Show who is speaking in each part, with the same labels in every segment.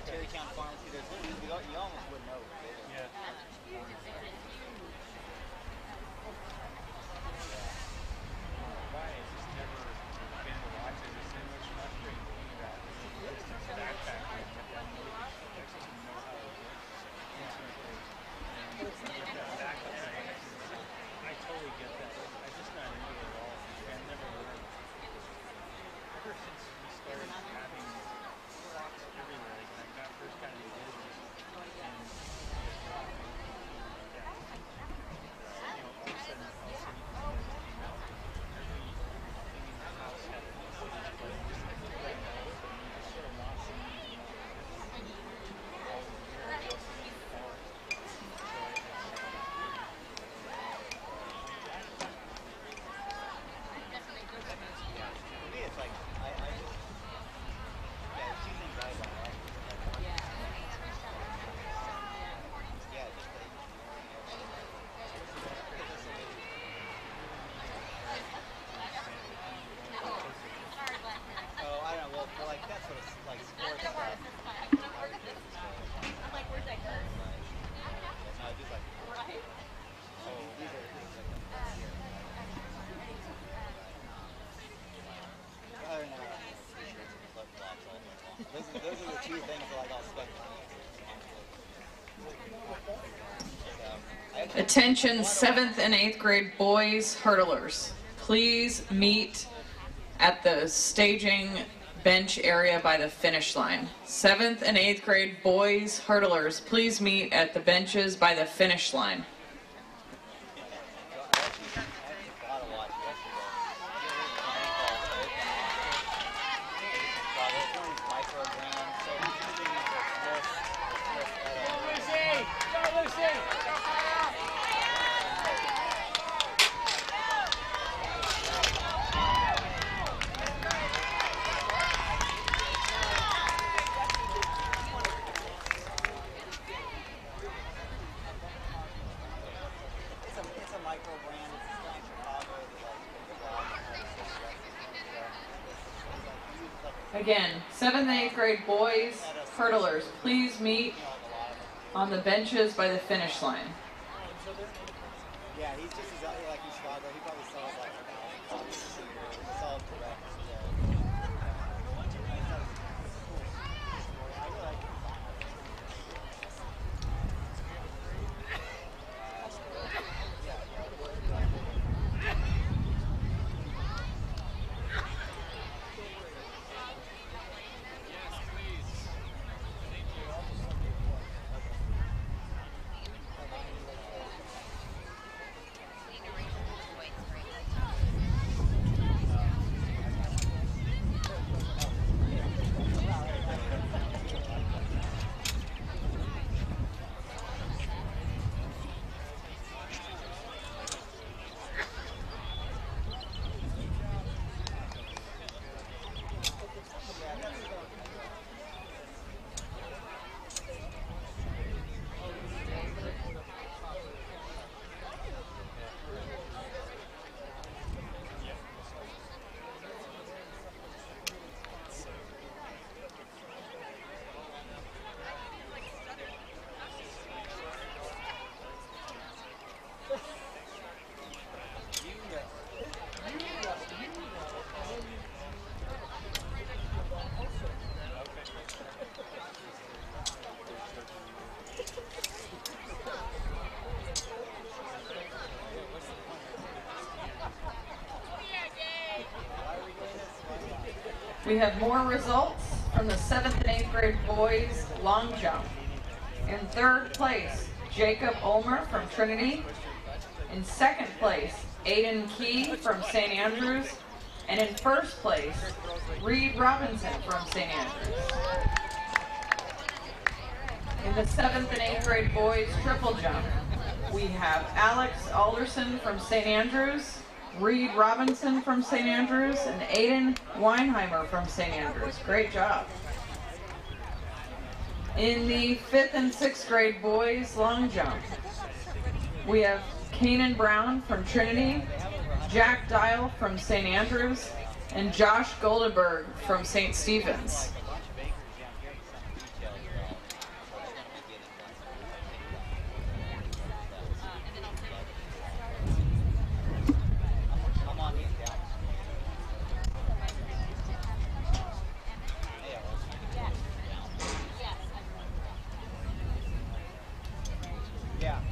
Speaker 1: Attention 7th and 8th grade boys hurdlers. Please meet at the staging bench area by the finish line. 7th and 8th grade boys hurdlers, please meet at the benches by the finish line. Again, 7th and 8th grade boys hurdlers, please meet on the benches by the finish line.
Speaker 2: Yeah, he's just like in Chicago. He probably sells like a $1,000 it's all direct.
Speaker 1: We have more results from the 7th and 8th grade boys long jump. In 3rd place, Jacob Ulmer from Trinity. In 2nd place, Aiden Key from St. Andrews. And in 1st place, Reed Robinson from St. Andrews. In the 7th and 8th grade boys triple jump, we have Alex Alderson from St. Andrews, Reed Robinson from St. Andrews, and Aiden Weinheimer from St. Andrews. Great job. In the 5th and 6th grade boys long jump, we have Kanan Brown from Trinity, Jack Dial from St. Andrews, and Josh Goldenberg from St. Stephen's.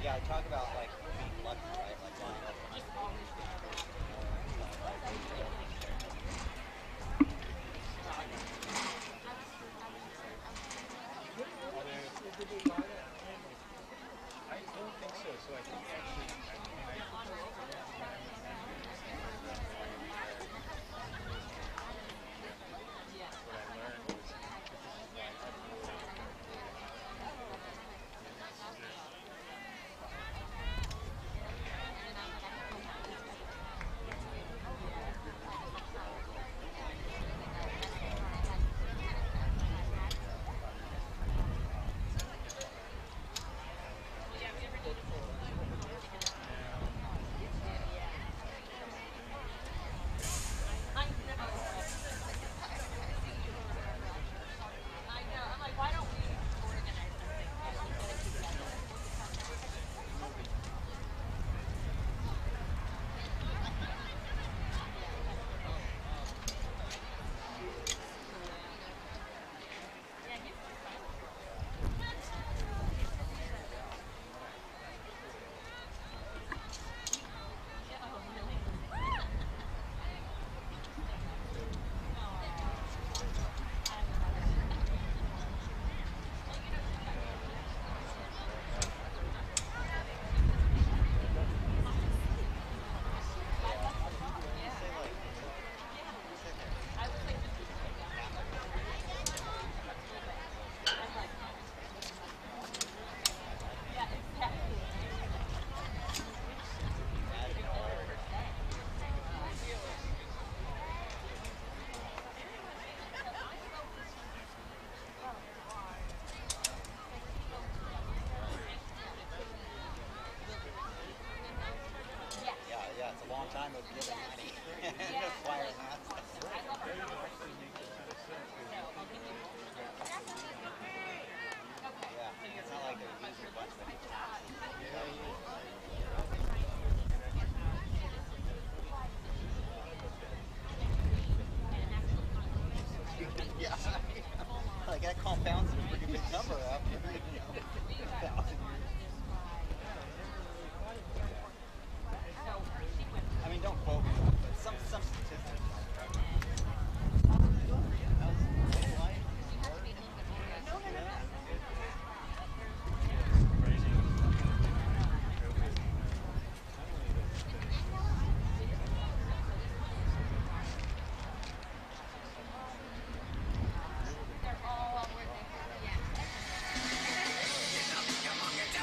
Speaker 2: Yeah, talk about like being lucky, right? Like lining up.
Speaker 3: I don't think so. So I think actually, what I learned was
Speaker 2: Yeah, it's a long time of giving money and acquiring assets. Yeah, it's not like they're using a bunch of it. Yeah, like that compounds to a pretty big number after 1,000 years. I mean, don't quote me, but some statistics.
Speaker 4: They're all worth it. Yeah.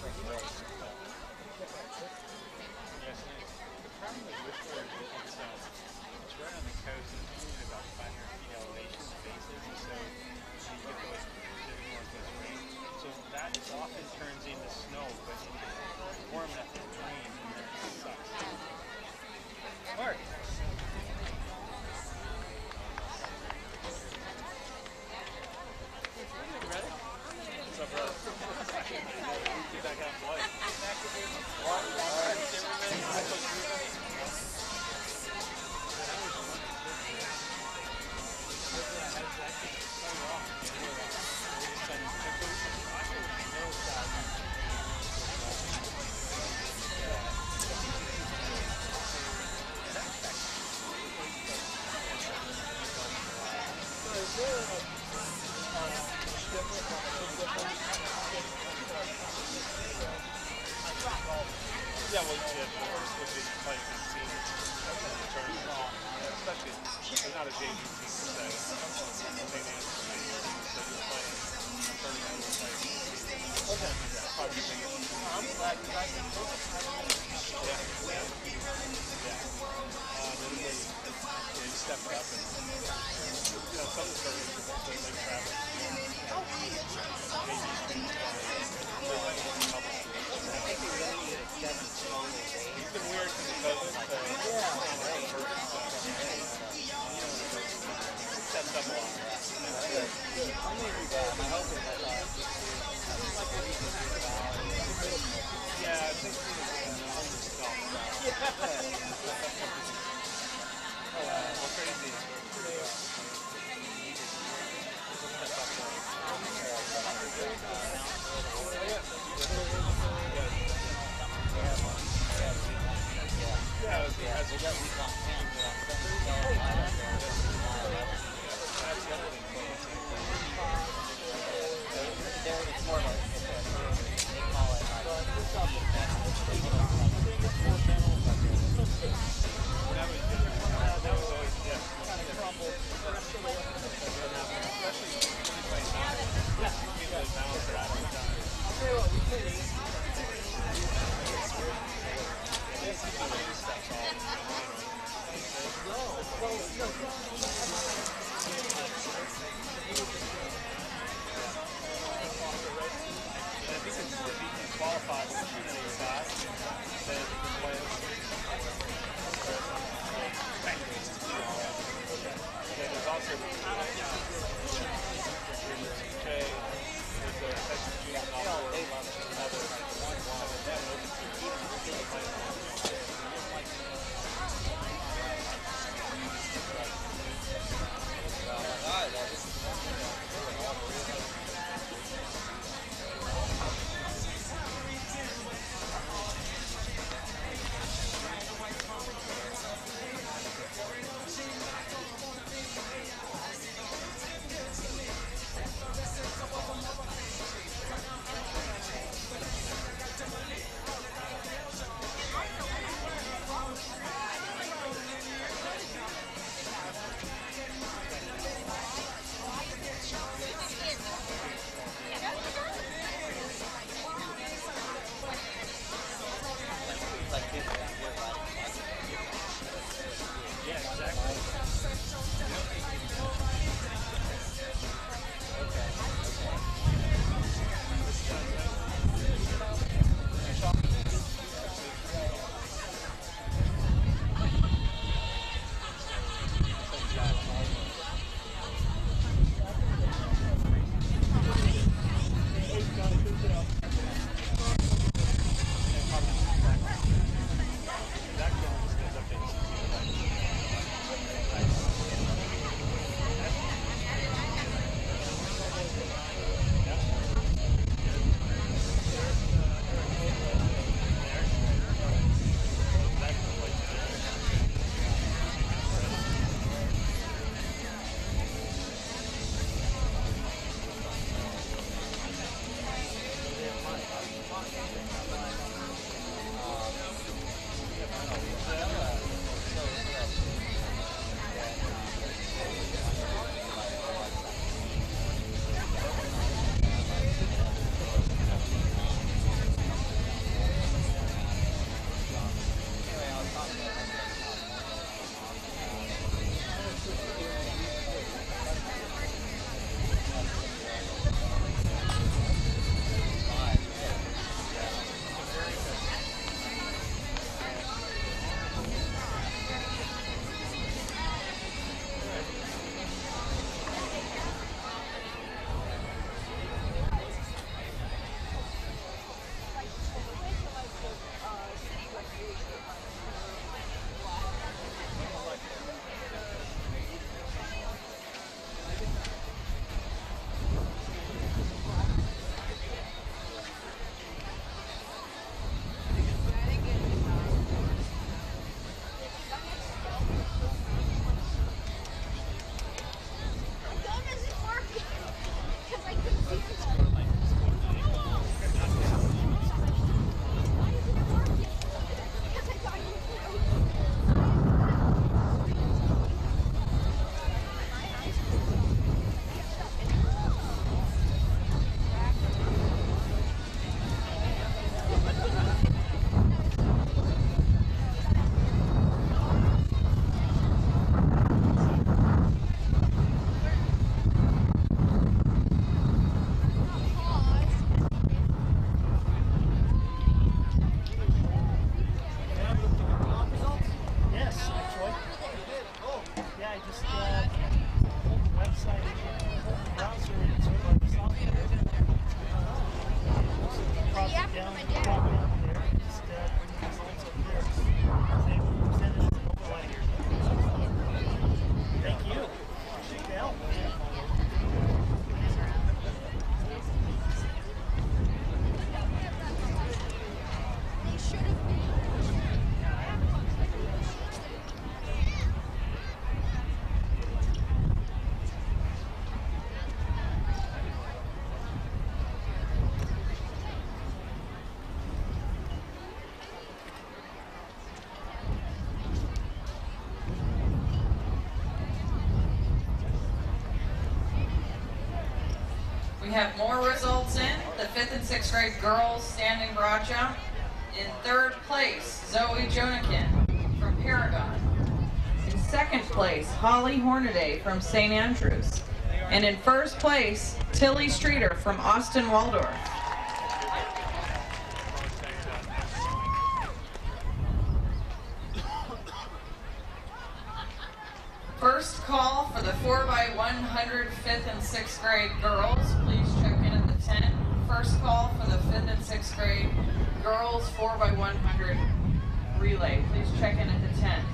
Speaker 3: Yes, the problem with Whistler is that it's right on the coast. It's usually about 500 feet elevation spaces, so you get those Pacific Northwest rain. So that often turns into snow, but it's warm enough to rain, and then it sucks. Mark. What's up, brother? Get back out and play. Yeah, well, yeah, would be playing this team in the tournament. Especially, they're not a JV team per se. They name so you're playing a tournament with like, okay, probably I'm glad because I think they stepped up and, some of the tournaments are like travel. It's been weird because of COVID. Stepped up a lot. Yeah, I think well, crazy.
Speaker 4: down there. Just bring the results up there. Same percentage as an overlay. Thank you. Appreciate the help.
Speaker 1: We have more results in. The 5th and 6th grade girls standing broad jump. In 3rd place, Zoe Jonakin from Paragon. In 2nd place, Holly Hornaday from St. Andrews. And in 1st place, Tilly Streeter from Austin Waldorf. First call for the 4x100 5th and 6th grade girls. Please check in at the tent. First call for the 5th and 6th grade girls 4x100 relay. Please check in at the tent.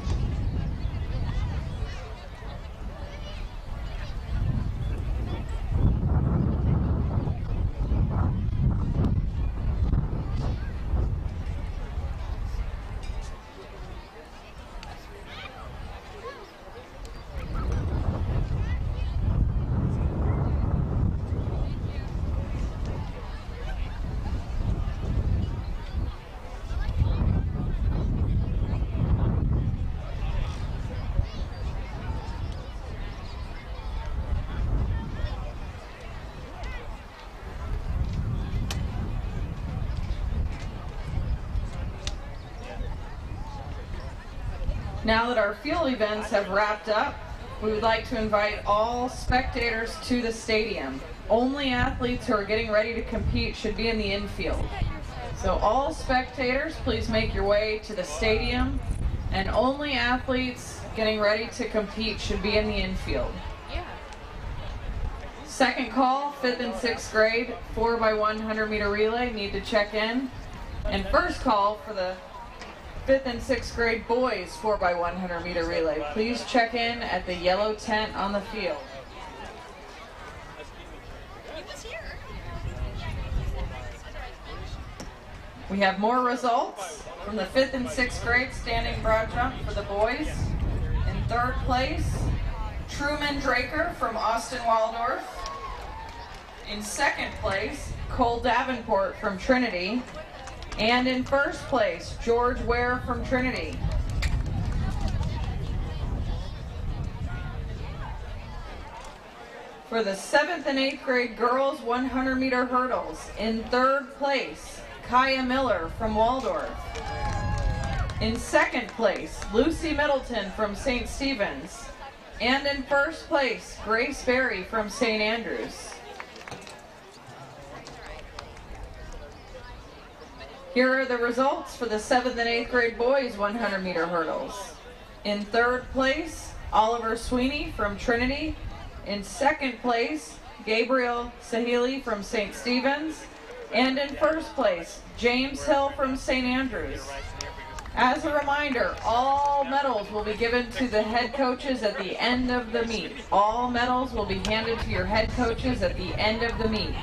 Speaker 1: Now that our field events have wrapped up, we would like to invite all spectators to the stadium. Only athletes who are getting ready to compete should be in the infield. So all spectators, please make your way to the stadium, and only athletes getting ready to compete should be in the infield. Second call, 5th and 6th grade, 4x100 meter relay, need to check in. And first call for the 5th and 6th grade boys 4x100 meter relay. Please check in at the yellow tent on the field. We have more results from the 5th and 6th grade standing broad jump for the boys. In 3rd place, Truman Draker from Austin Waldorf. In 2nd place, Cole Davenport from Trinity. And in 1st place, George Ware from Trinity. For the 7th and 8th grade girls 100 meter hurdles, in 3rd place, Kaya Miller from Waldorf. In 2nd place, Lucy Middleton from St. Stephen's. And in 1st place, Grace Berry from St. Andrews. Here are the results for the 7th and 8th grade boys 100 meter hurdles. In 3rd place, Oliver Sweeney from Trinity. In 2nd place, Gabriel Sahili from St. Stephen's. And in 1st place, James Hill from St. Andrews. As a reminder, all medals will be given to the head coaches at the end of the meet. All medals will be handed to your head coaches at the end of the meet.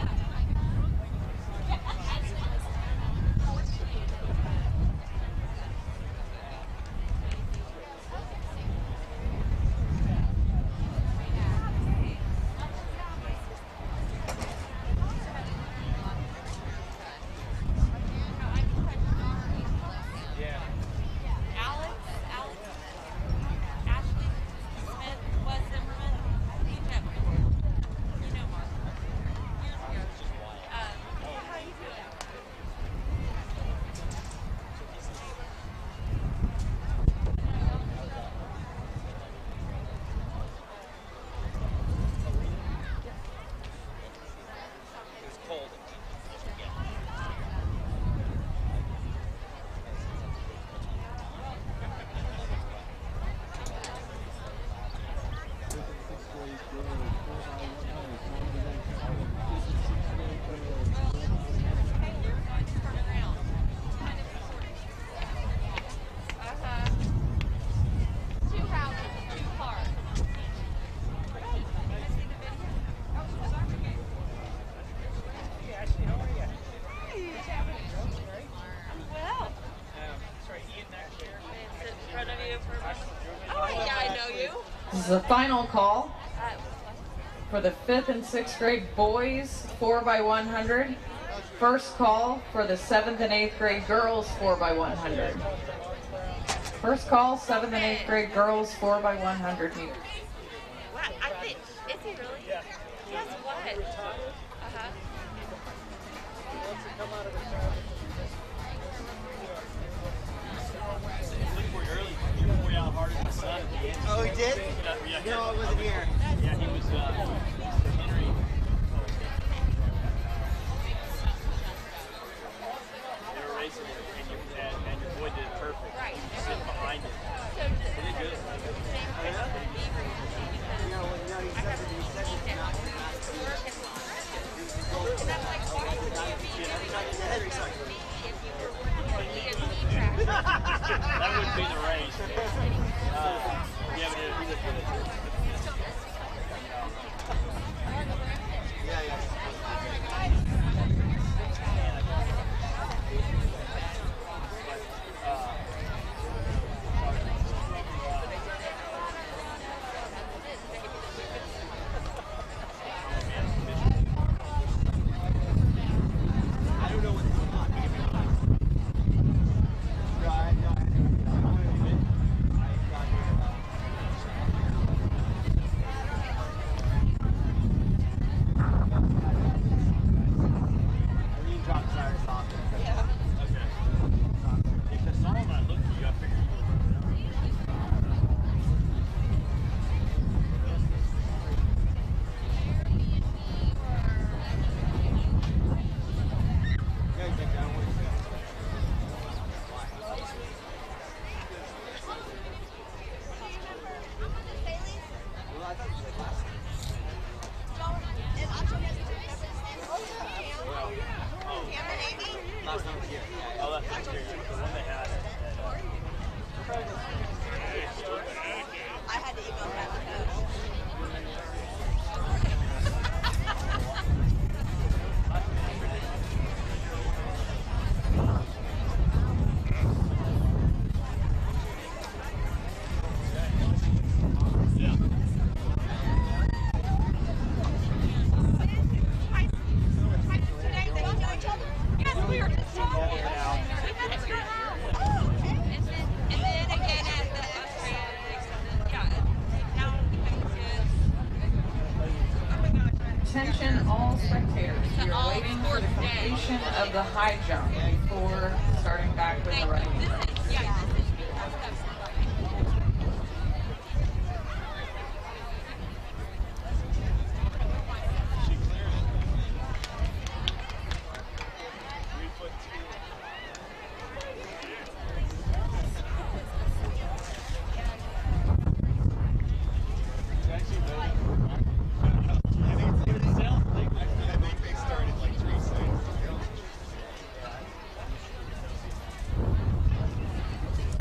Speaker 1: the final call for the 5th and 6th grade boys 4x100. First call for the 7th and 8th grade girls 4x100. First call, 7th and 8th grade girls 4x100 meters.
Speaker 5: Wow, I think, is he really?
Speaker 4: Yeah.
Speaker 5: Guess what? Uh-huh.
Speaker 2: Oh, he did? No, I wasn't here.
Speaker 3: Yeah, he was Henry. They were racing it, and your boy did it perfect.
Speaker 5: Right.
Speaker 3: You sit behind it.
Speaker 5: So,
Speaker 3: He did good. That wouldn't be the race. Yeah, but he looked good.
Speaker 2: Yeah, yeah. I don't know what's going on. Right, no, I got Irene dropped tires off.
Speaker 5: yeah.
Speaker 3: Okay. Because Solomon, I looked at you, I figured you would have known.
Speaker 2: Yeah, he's like, I don't want to go. Well, I thought you said last time. Last time was here. Yeah,
Speaker 3: Oh, that's the one they had.
Speaker 5: I had to email that coach. Yes, we were just talking. We had it. And then again at the yeah. Now
Speaker 1: Attention all spectators, we are
Speaker 5: all
Speaker 1: waiting for the
Speaker 5: sports day.
Speaker 1: completion of the high jump before starting back with the running.
Speaker 5: This is, yeah.
Speaker 2: I think they started like 3 seconds ago.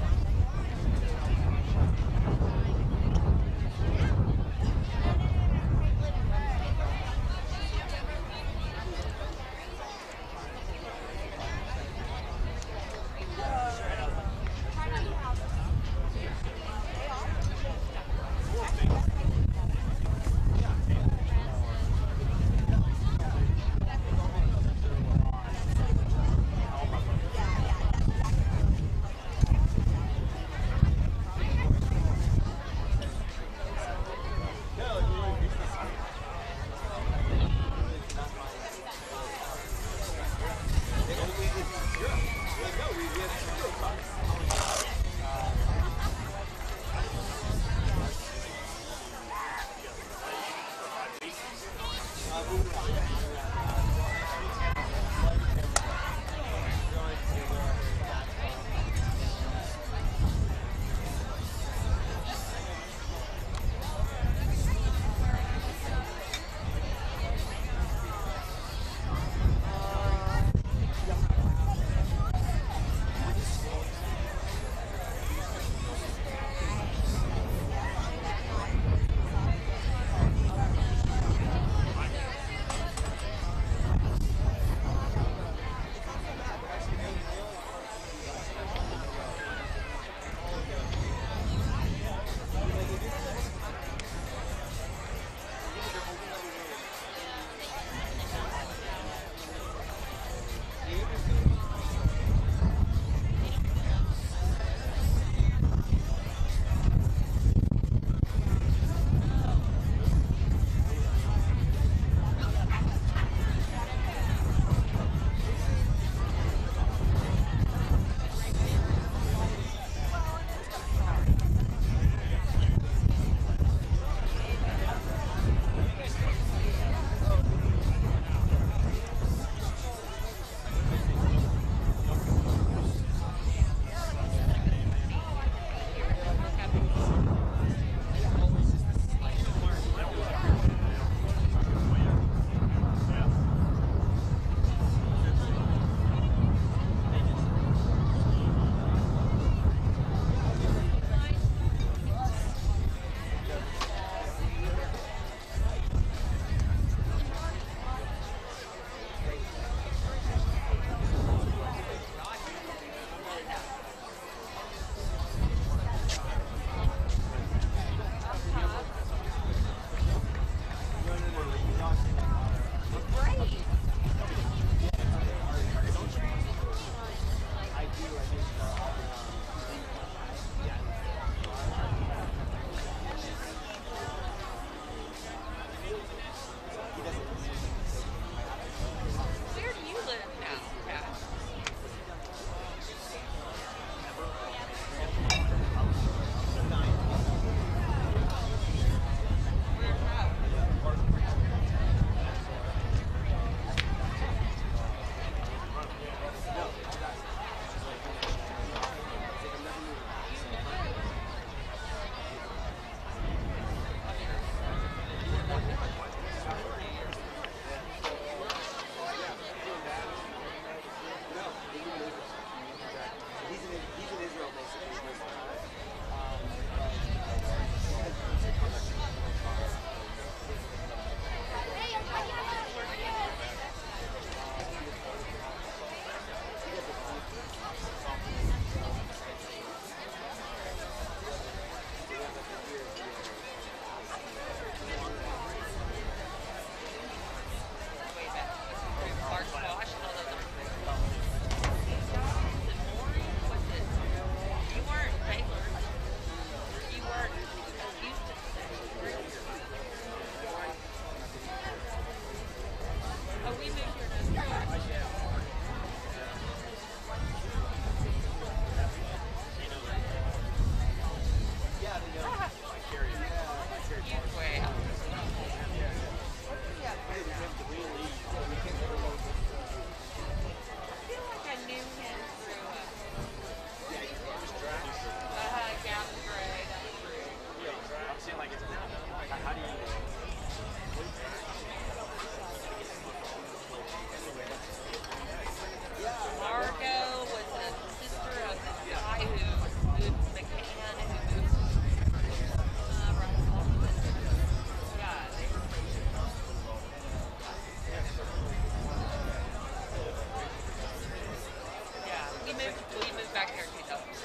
Speaker 5: moved back here in 2006.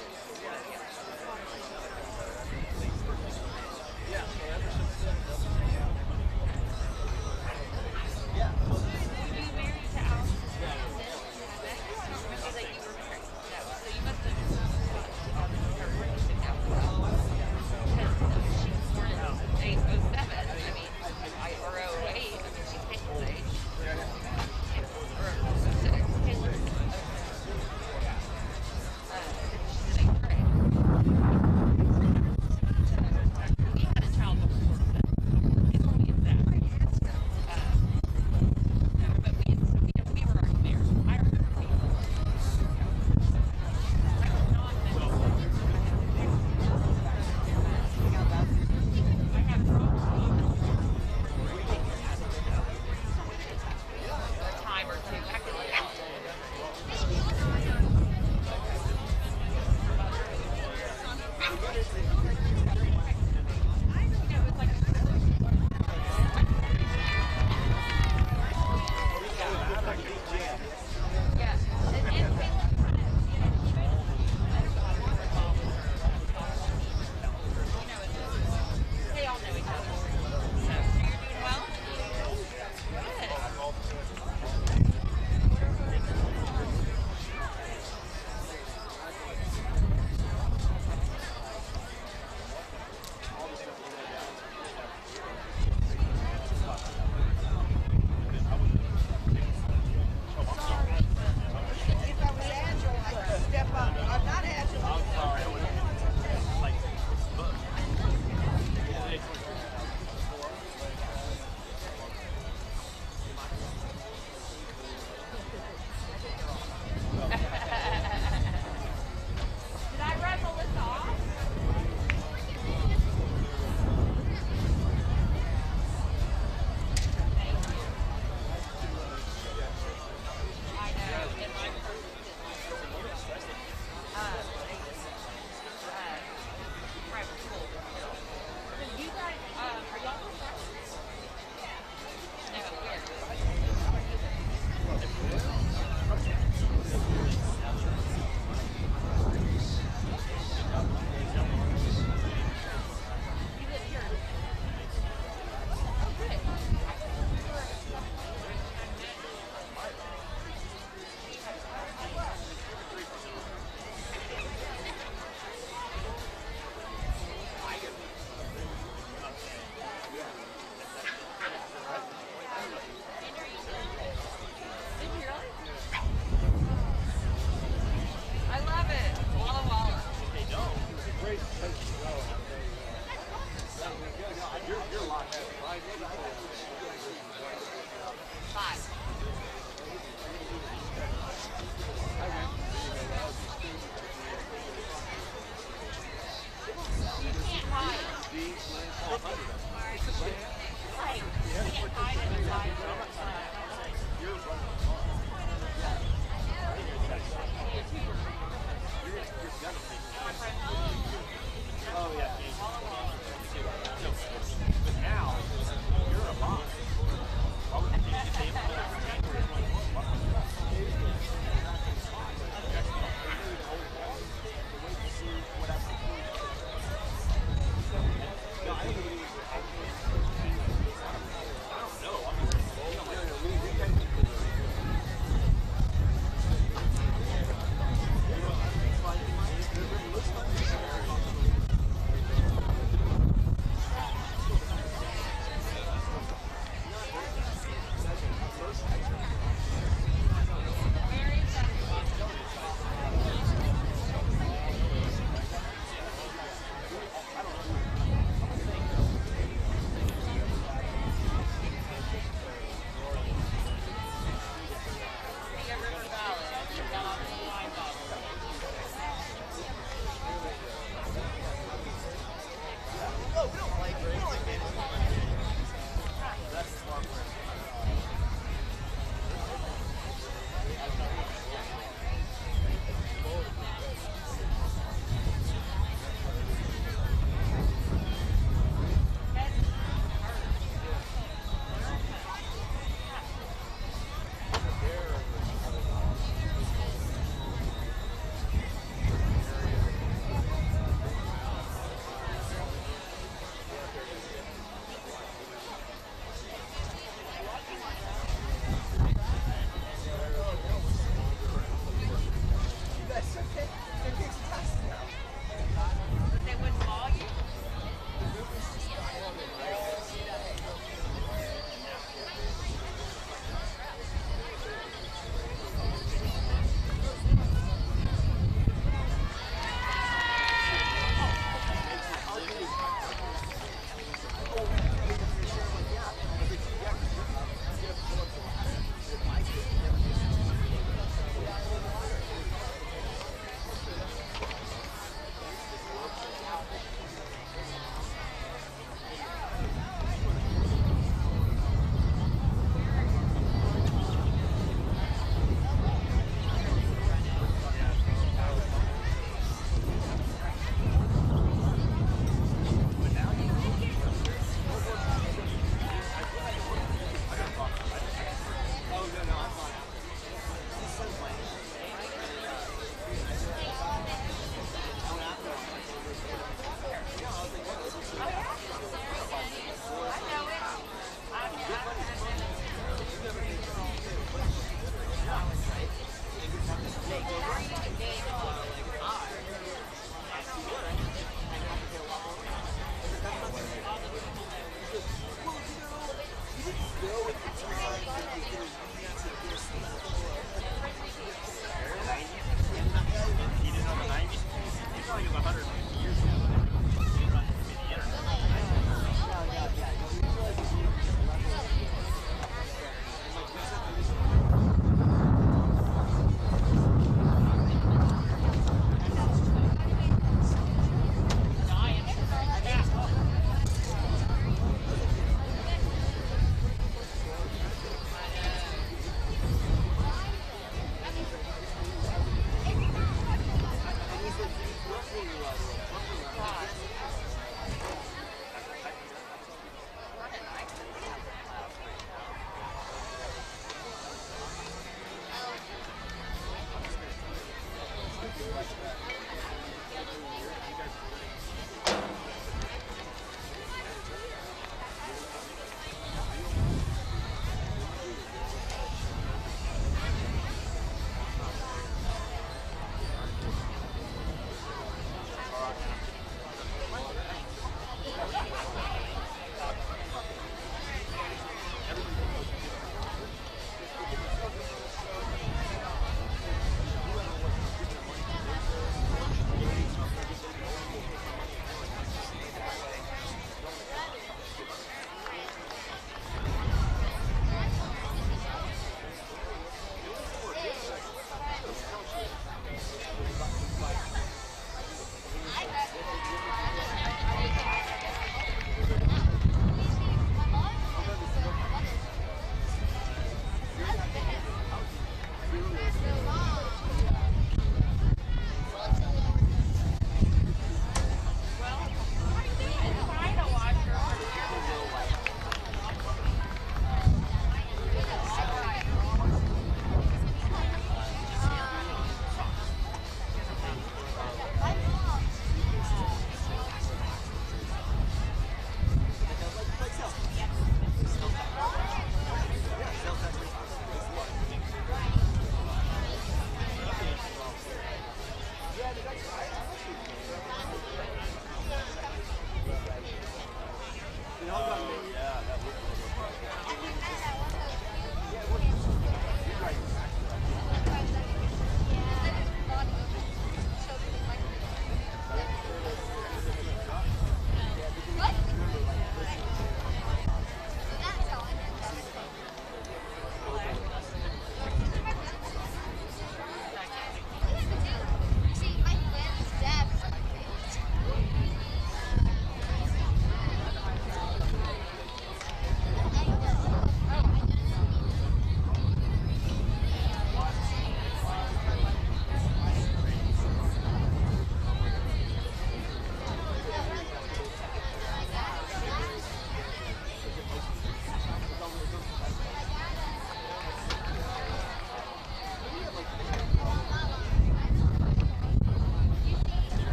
Speaker 2: Yeah.
Speaker 5: Were you married to Al? Yeah. I don't remember that you were married. No. So you must have her relationship now with Al. Because she was born in 07. I mean, or 08. I mean, she's Caitlyn's age. Or 06. Caitlyn's 06.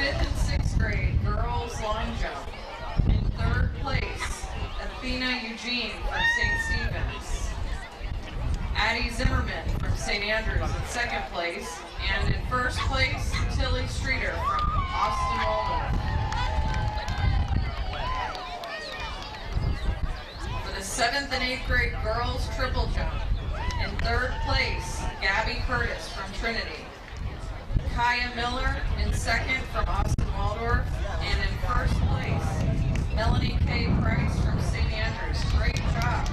Speaker 1: 5th and 6th grade girls long jump. In 3rd place, Athena Eugene from St. Stephen's. Addie Zimmerman from St. Andrews in 2nd place. And in 1st place, Tilly Streeter from Austin Waldorf. For the 7th and 8th grade girls triple jump. In 3rd place, Gabby Curtis from Trinity. Kaya Miller in 2nd from Austin Waldorf. And in 1st place, Melanie K. Price from St. Andrews. Great job.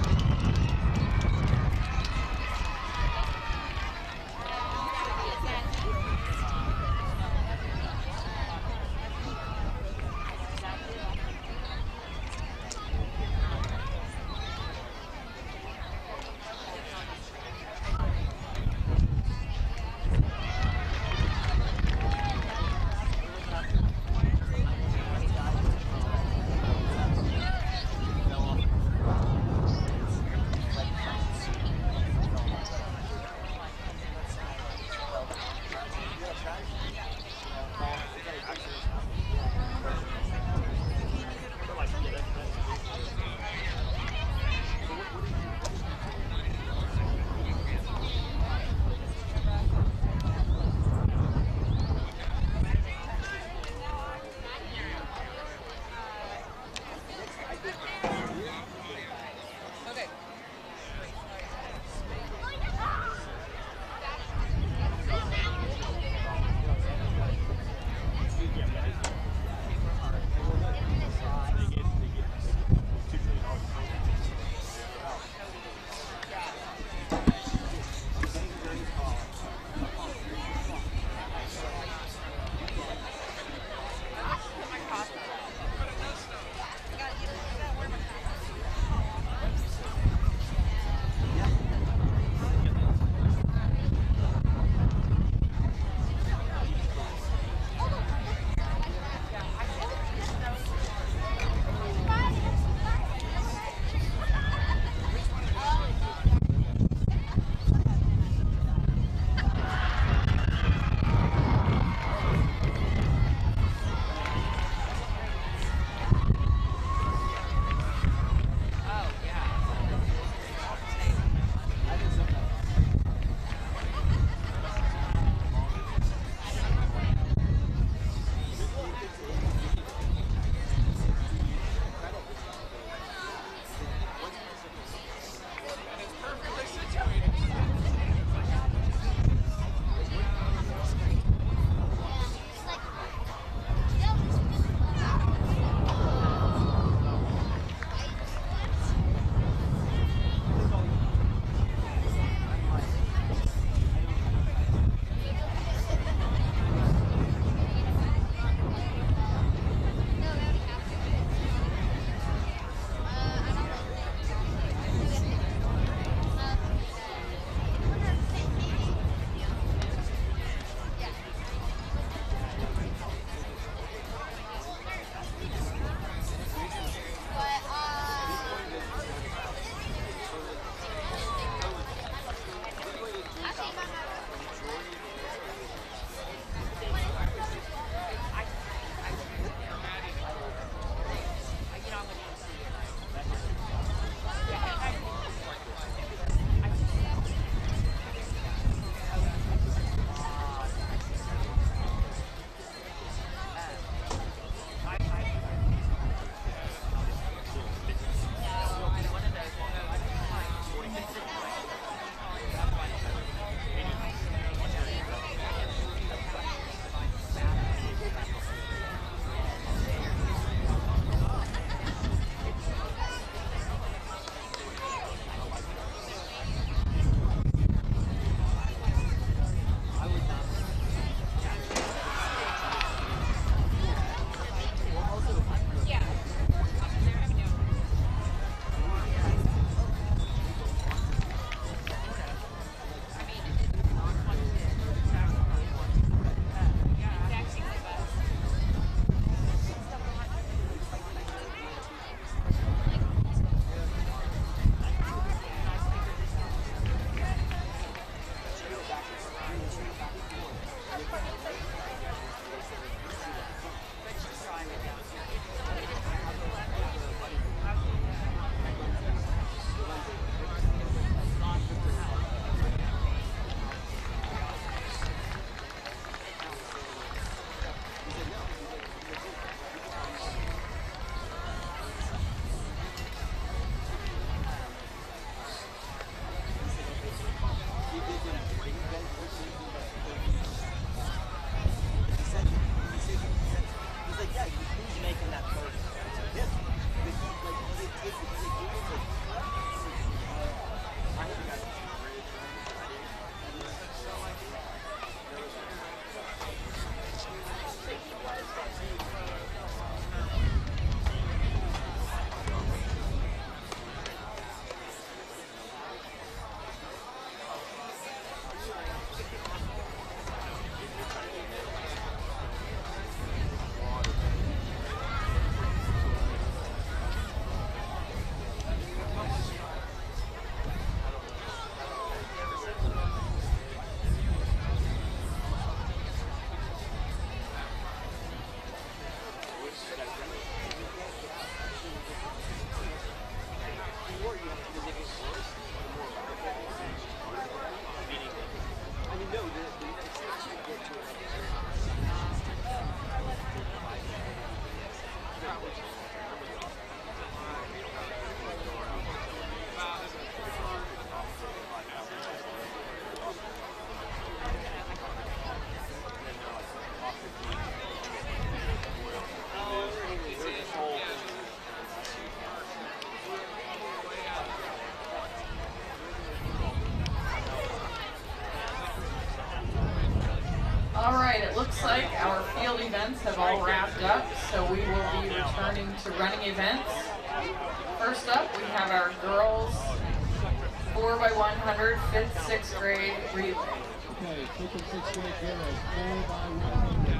Speaker 1: All right, it looks like our field events have all wrapped up, so we will be returning to running events. First up, we have our girls 4x100 5th, 6th grade relay.
Speaker 6: Okay, 5th and 6th grade girls, 4x100.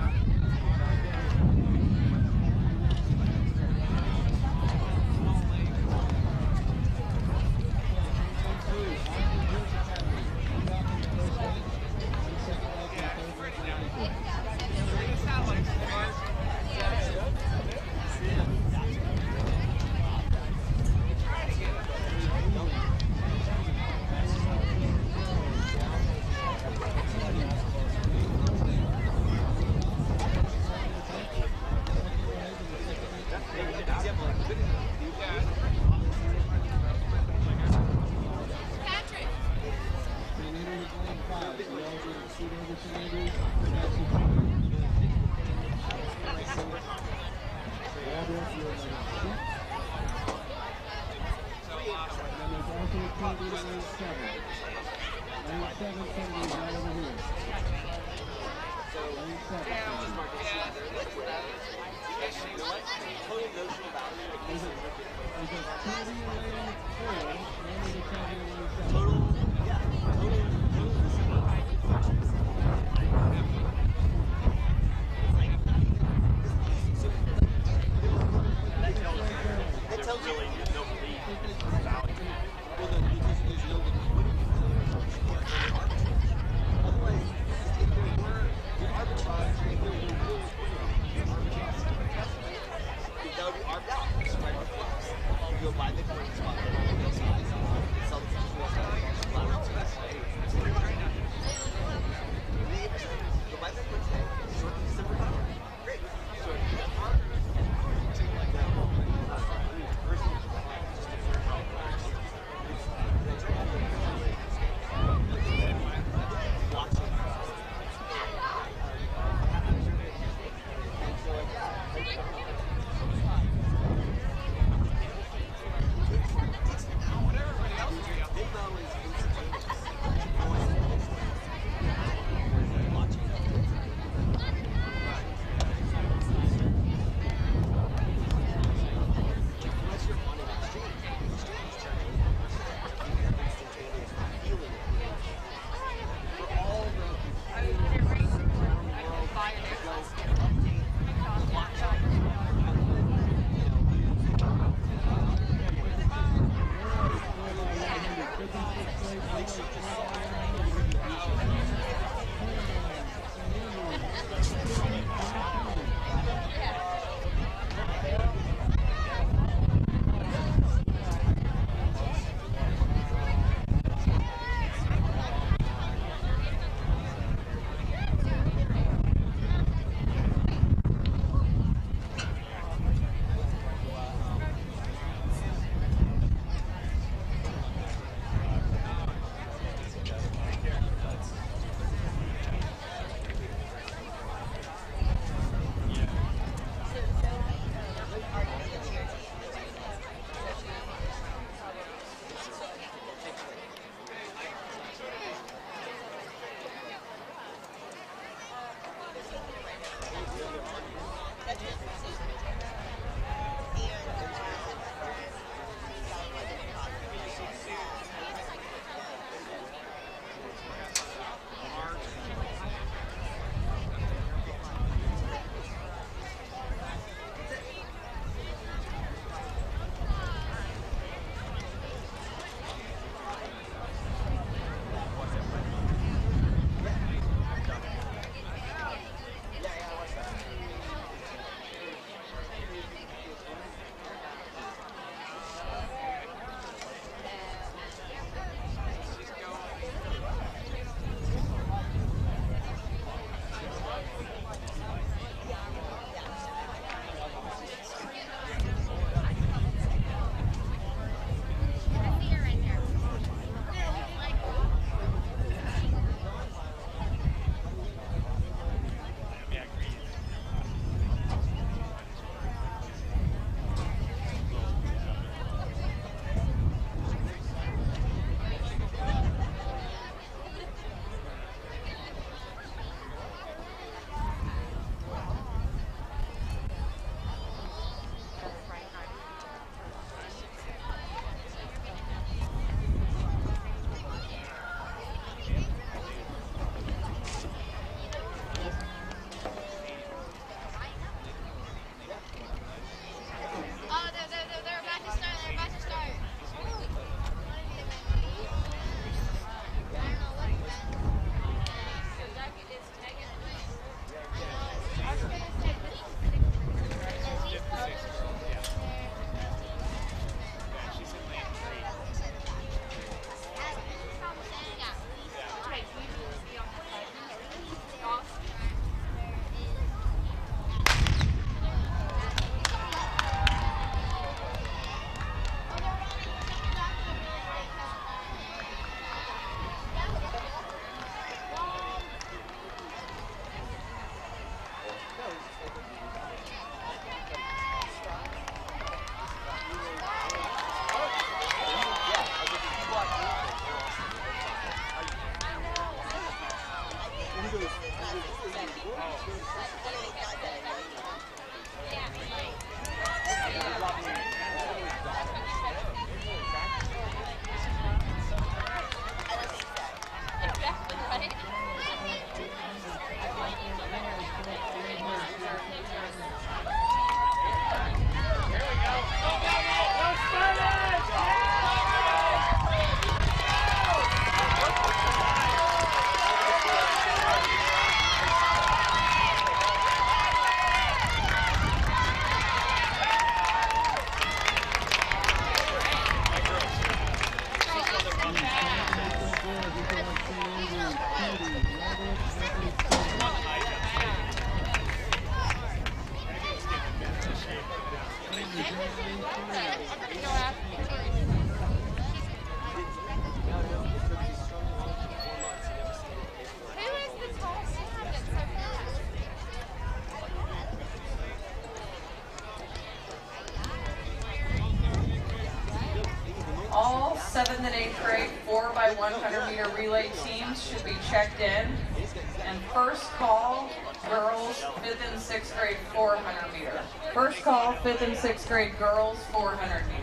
Speaker 5: Exactly, right? Who is the tall slab that's so fast?
Speaker 1: All 7th and 8th grade 4x100-meter relay teams should be checked in. And first call, girls 5th and 6th grade 400 meter. First call, 5th and 6th grade girls 400 meter.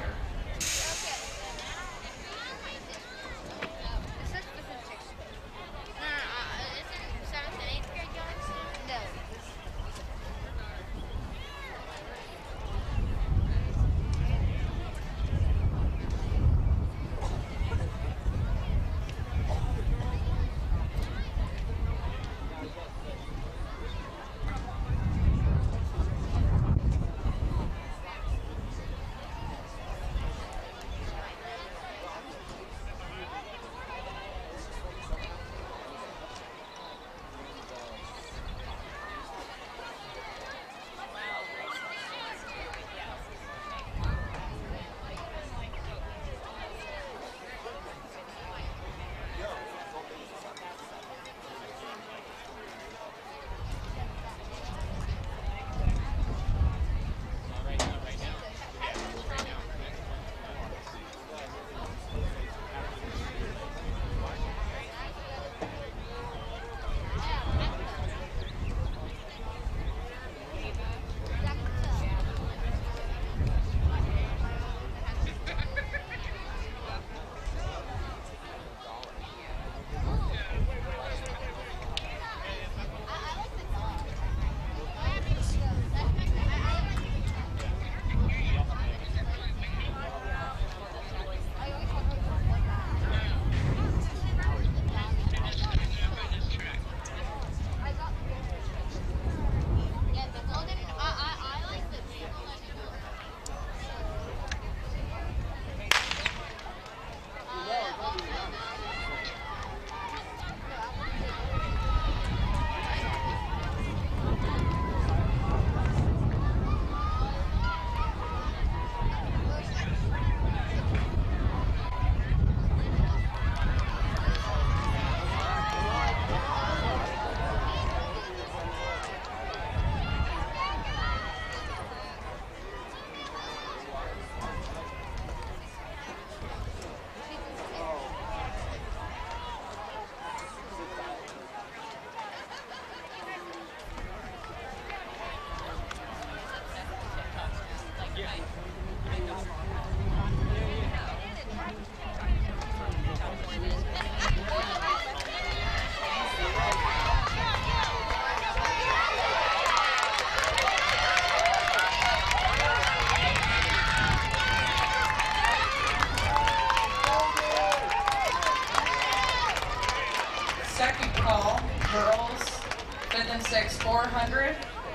Speaker 1: Second call, girls 5th and 6th 400.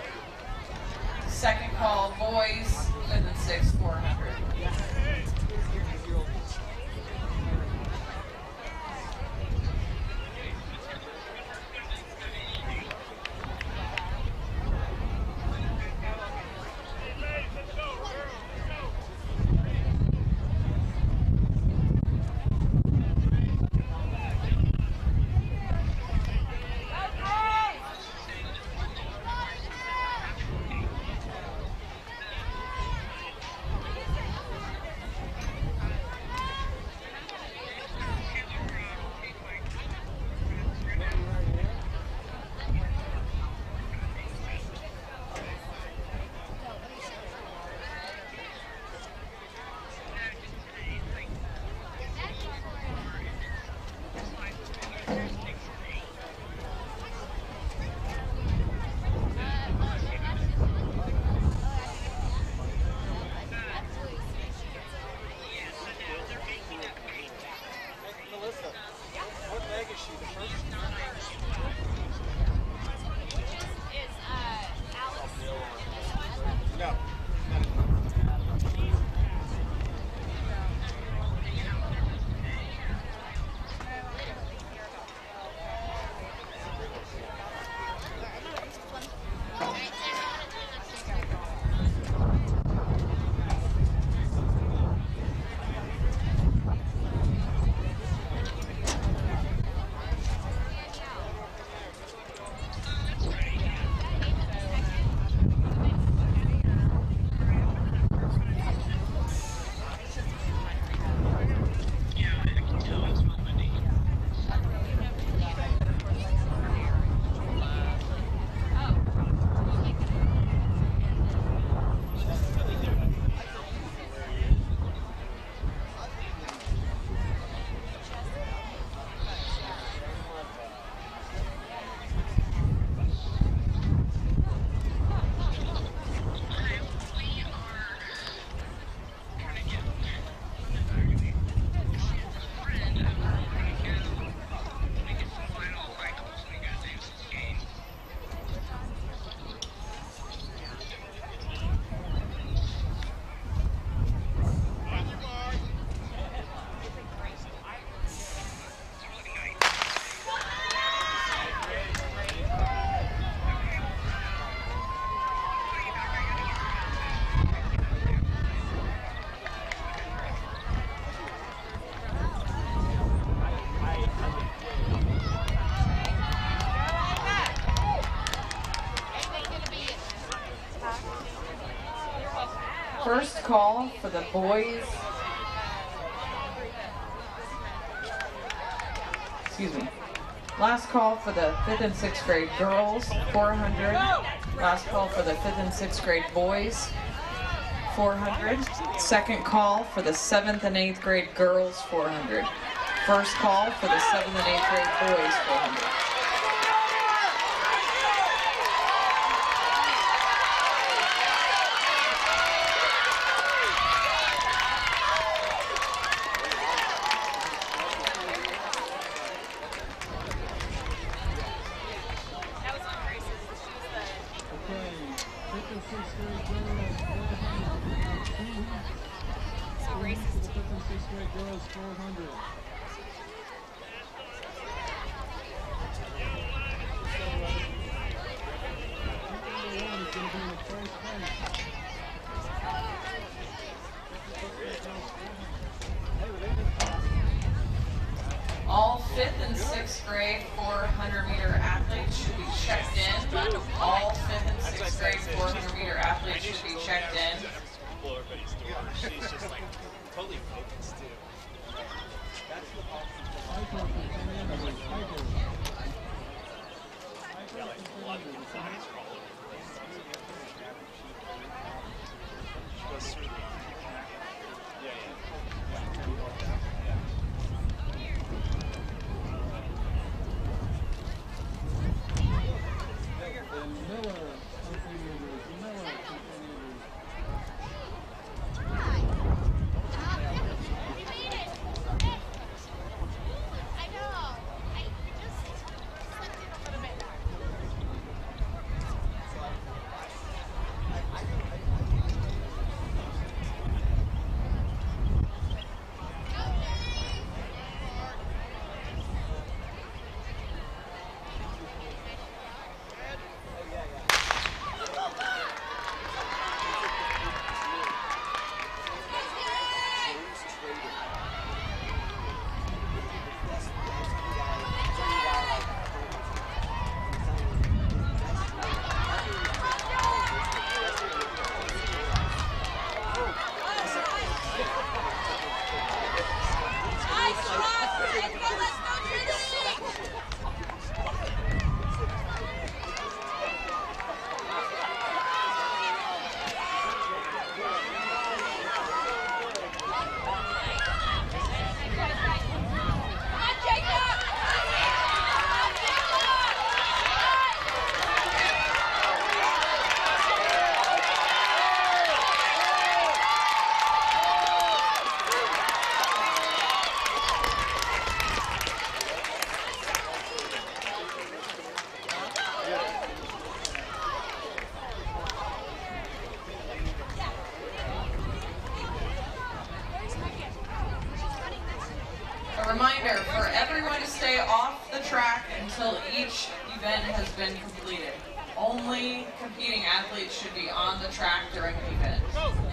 Speaker 1: Second call, boys 5th and 6th 400. First call for the boys. Excuse me. Last call for the 5th and 6th grade girls, 400. Last call for the 5th and 6th grade boys, 400. Second call for the 7th and 8th grade girls, 400. First call for the 7th and 8th grade boys, 400.
Speaker 6: Girls 400.
Speaker 1: All 5th and 6th grade 400-meter athletes should be checked in. All 5th and 6th grade 400-meter athletes should be checked in.
Speaker 3: Blow everybody's door. She's just like totally focused too.
Speaker 2: That's the option.
Speaker 6: Aipl from Canada. Aipl.
Speaker 3: Yeah, like a lot of the flies are all over the place. She goes through the yeah.
Speaker 6: And Miller continues. Miller continues.
Speaker 1: A reminder for everyone to stay off the track until each event has been completed. Only competing athletes should be on the track during the event.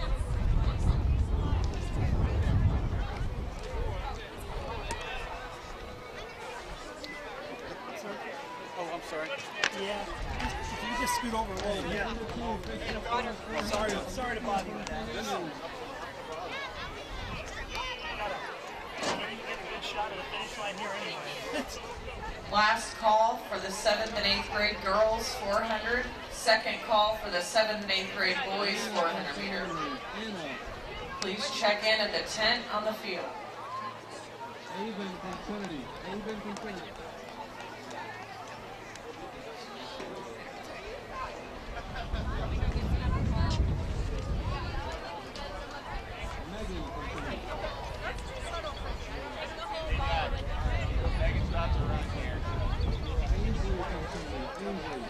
Speaker 2: Oh, I'm sorry.
Speaker 4: Yeah. If you just scoot over a little bit. Yeah. Sorry to bother you with that. Get a good shot of the finish line here anyway.
Speaker 1: Last call for the 7th and 8th grade girls, 400. Second call for the 7th and 8th grade boys, 400 meter. Please check in at the tent on the field.
Speaker 6: Aipl from Trinity. Aipl from Trinity. Megan from Trinity.
Speaker 3: Megan's about to run here.
Speaker 6: Ainsley from Trinity. Ainsley.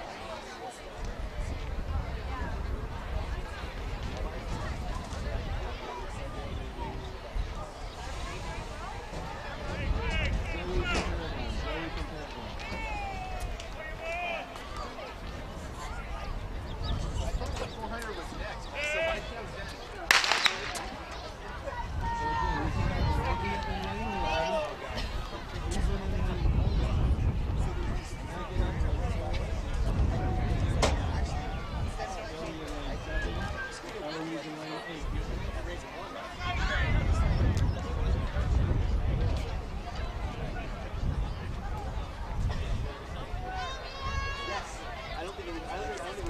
Speaker 6: Zoe from Trinity.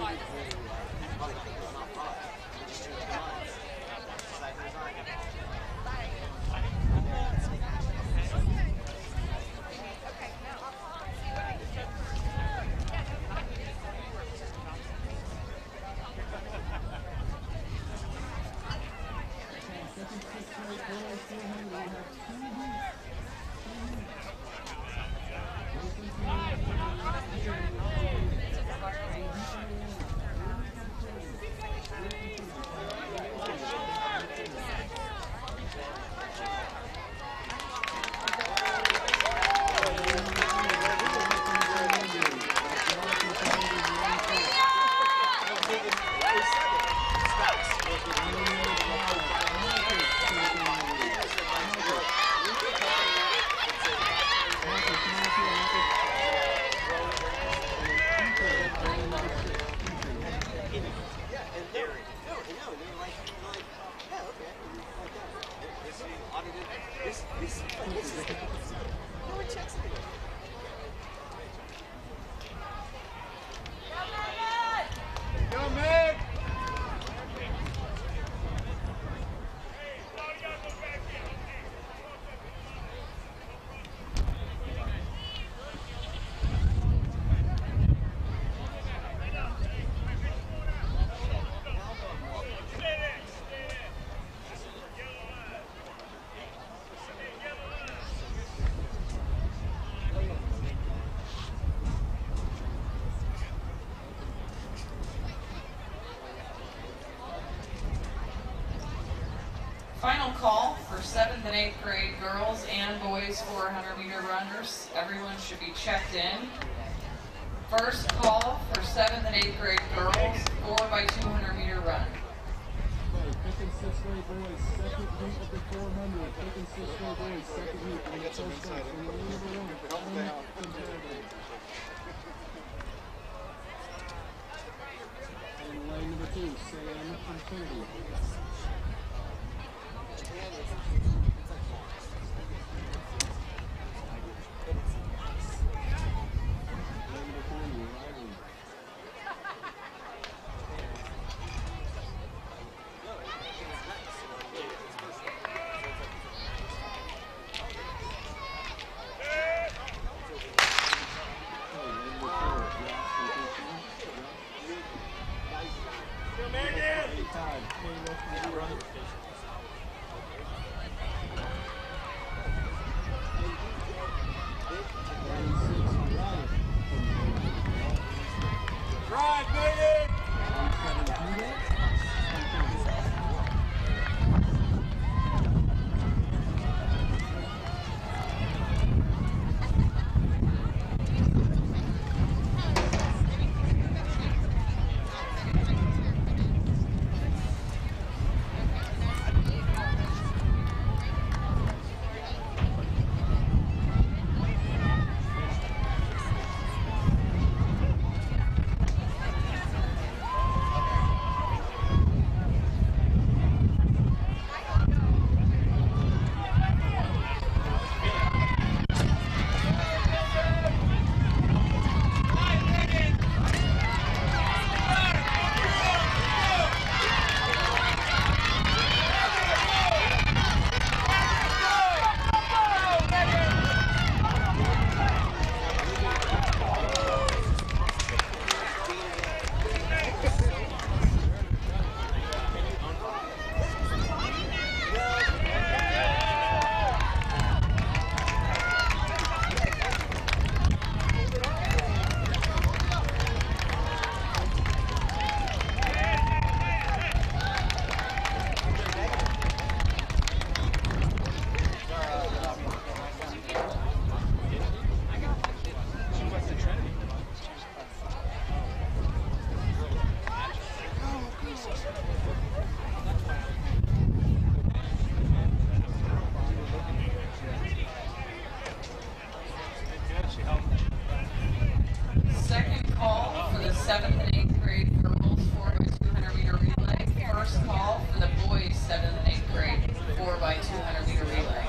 Speaker 1: Final call for 7th and 8th grade girls and boys 400-meter runners. Everyone should be checked in. First call for 7th and 8th grade girls, 4x200-meter run.
Speaker 6: 5th and 6th grade boys, second heat of the 400. 5th and 6th grade boys, second heat. And the first place from the lead number 1, and lane number 2, Sam and Kennedy.
Speaker 1: Second call for the 7th and 8th grade girls 4x200-meter relay. First call for the boys 7th and 8th grade 4x200-meter relay.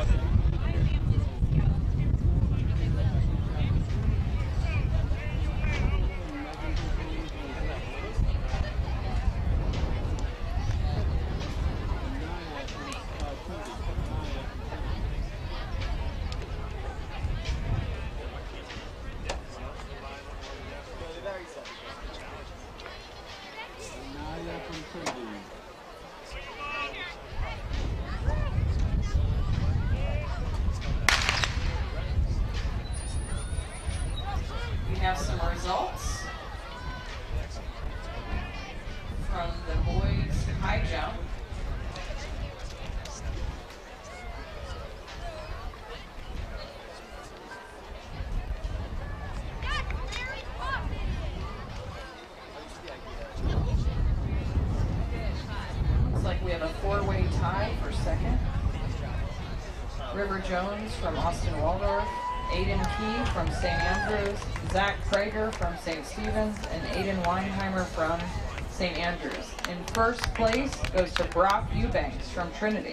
Speaker 1: River Jones from Austin Waldorf, Aiden Key from St. Andrews, Zach Prager from St. Stephen's, and Aiden Weinheimer from St. Andrews. In first place goes to Brock Eubanks from Trinity.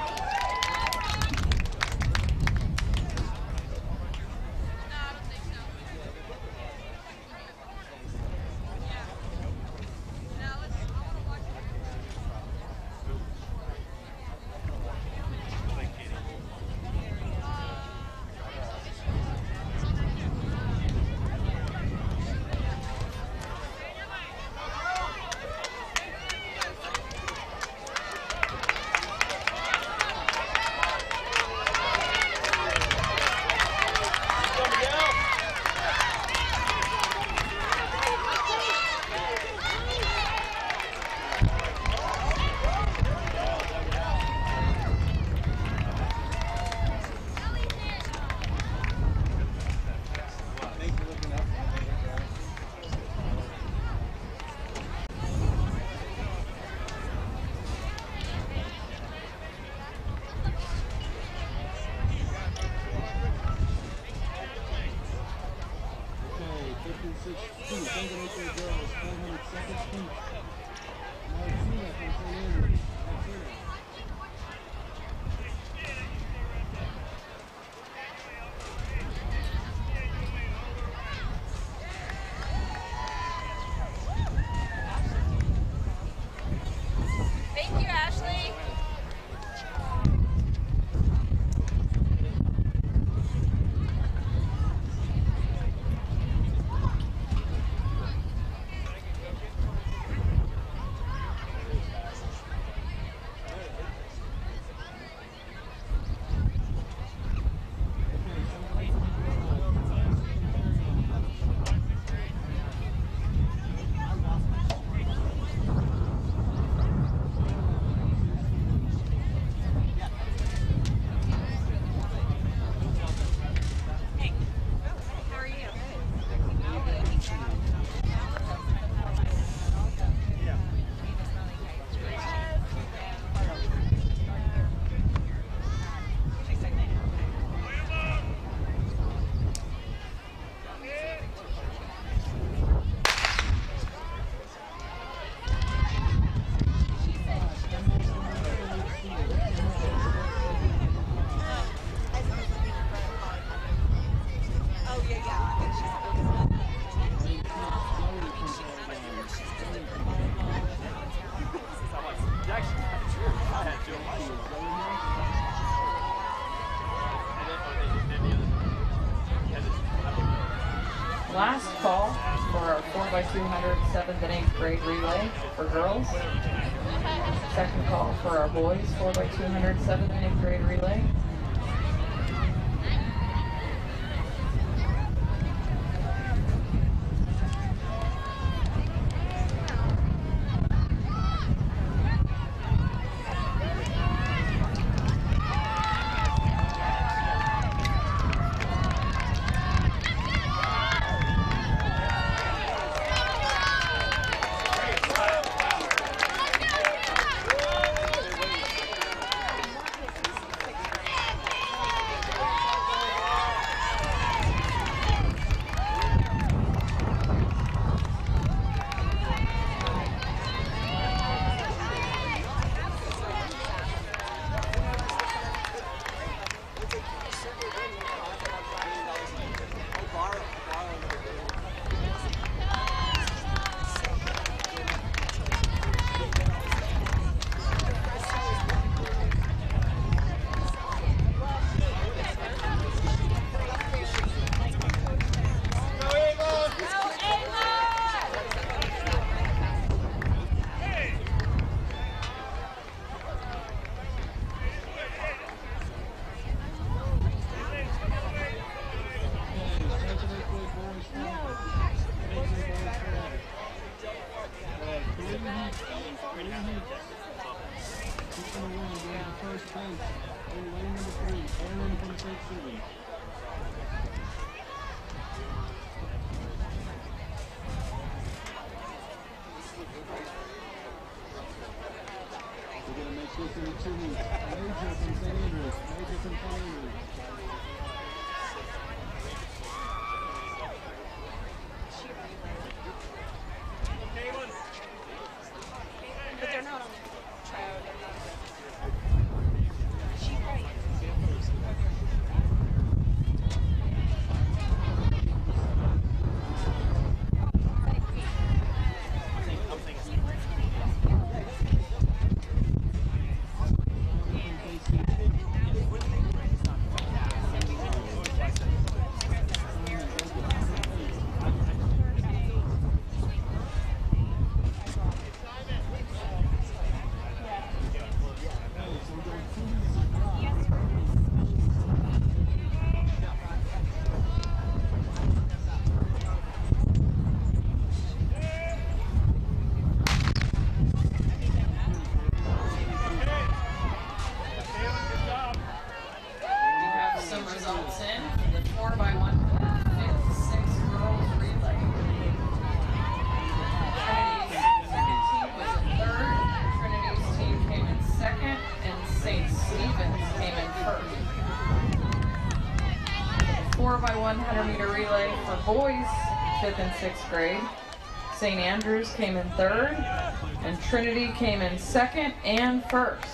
Speaker 5: Thank you, Ashley. How are you? Oh, yeah, yeah. I think she's
Speaker 1: Last call for our 4x200 7th and 8th grade relay for girls. Second call for our boys 4x200 7th and 8th grade relay.
Speaker 6: We're going to make this to the 2 heats. Major from St. Andrews. Major from St. Andrews.
Speaker 5: But they're not on the trial. She probably
Speaker 1: results in for the 4x156 girls relay. Trinity's team was in third, Trinity's team came in second, and St. Stephen's came in first. 4x100 meter relay for boys, 5th and 6th grade. St. Andrews came in third, and Trinity came in second and first.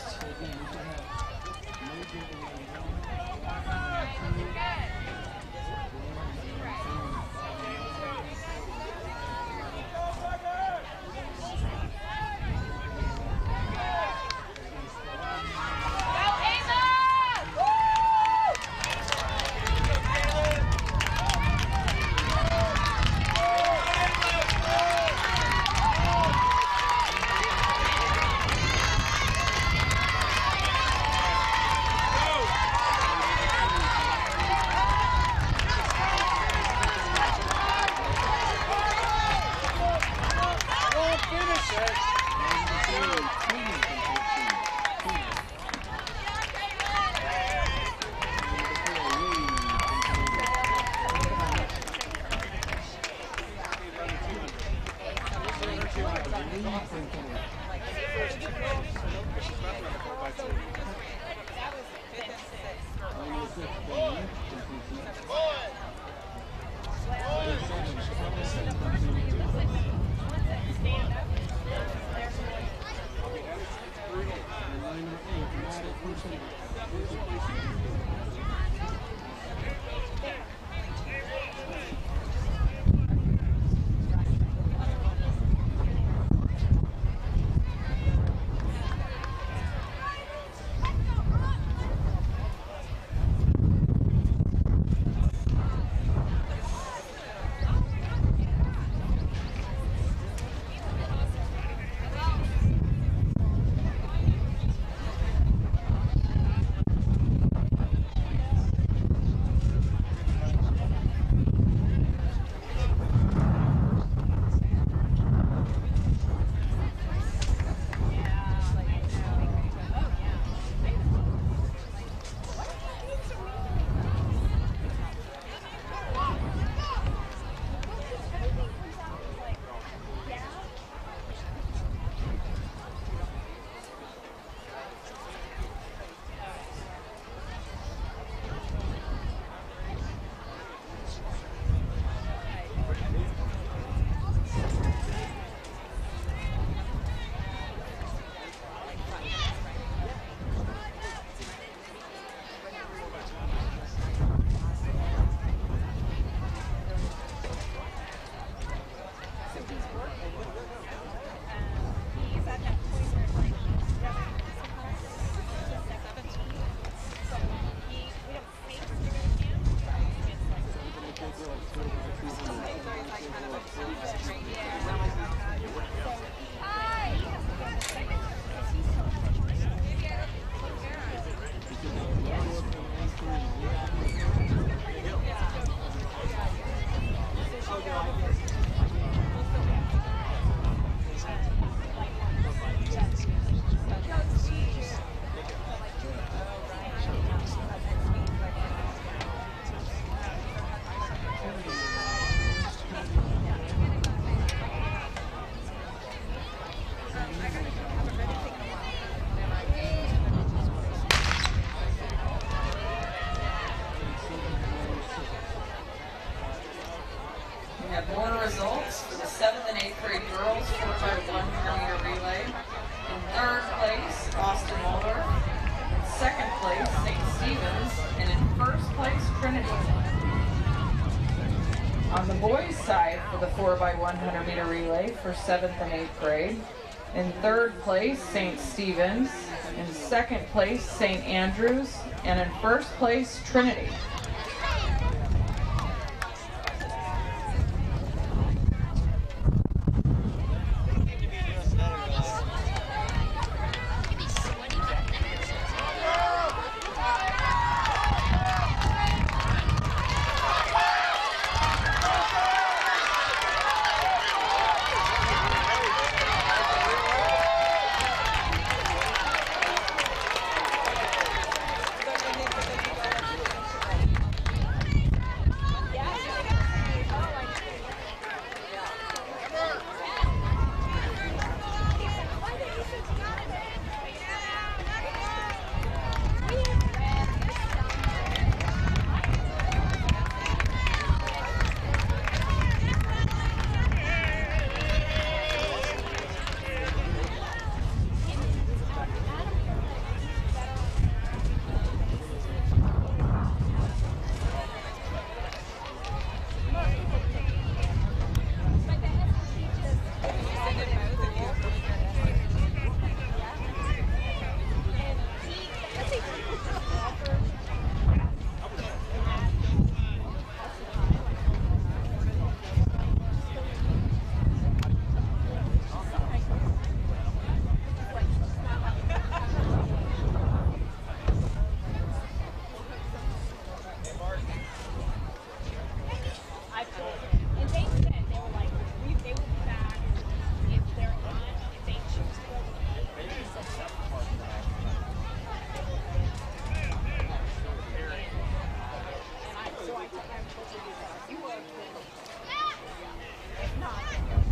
Speaker 1: the boys' side for the 4x100 meter relay for 7th and 8th grade. In 3rd place, St. Stephen's. In 2nd place, St. Andrews. And in 1st place, Trinity.
Speaker 5: And they said, they were like, they will be back if they're on, if they choose to go to the game. So I told her, you will. If not,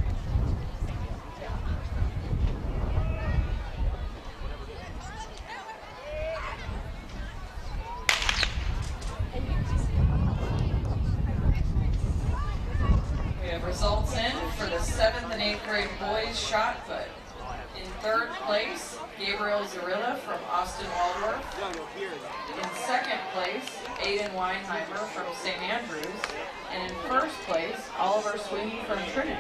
Speaker 1: We have results in for the 7th and 8th grade boys shot put. In 3rd place, Gabriel Zarilla from Austin Waldorf. In 2nd place, Aiden Weinheimer from St. Andrews. And in 1st place, Oliver Sweeney from Trinity.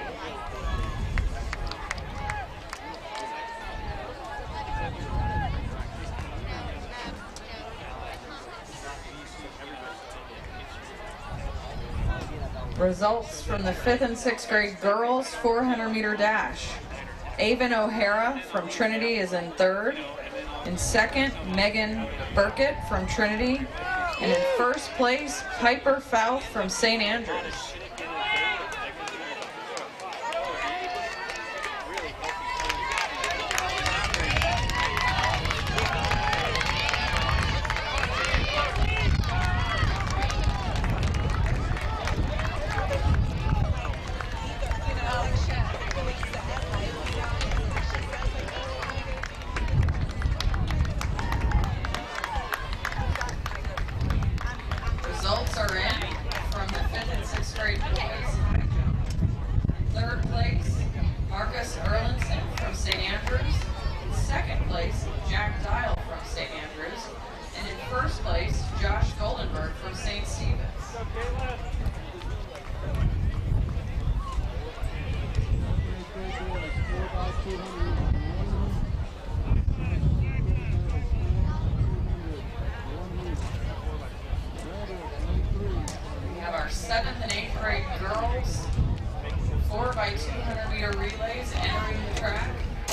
Speaker 1: Results from the 5th and 6th grade girls 400 meter dash. Avon O'Hara from Trinity is in 3rd. In 2nd, Megan Burkett from Trinity. And in 1st place, Piper Fouth from St. Andrews. Results are in from the 5th and 6th grade boys. 3rd place, Marcus Erlinson from St. Andrews. In 2nd place, Jack Dial from St. Andrews. And in 1st place, Josh Goldenberg from St. Stephen's. We have our 7th and 8th grade girls 4x200 meter relays entering the track.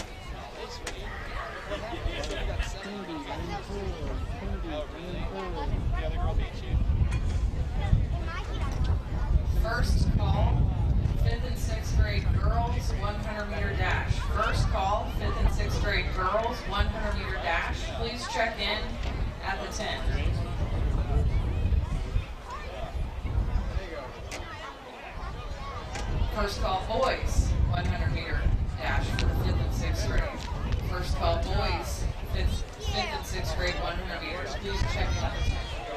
Speaker 1: First call, 5th and 6th grade girls 100 meter dash. First call, 5th and 6th grade girls 100 meter dash. Please check in at the 10. First call boys, 100 meter dash for the 5th and 6th grade. First call boys, 5th and 6th grade 100 meters. Please check in at the 10.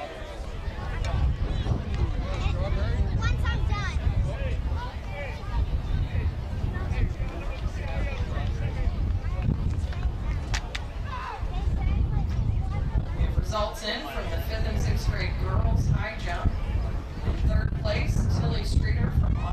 Speaker 7: Once I'm done.
Speaker 1: We have results in from the 5th and 6th grade girls high jump. In 3rd place, Tilly Streeter from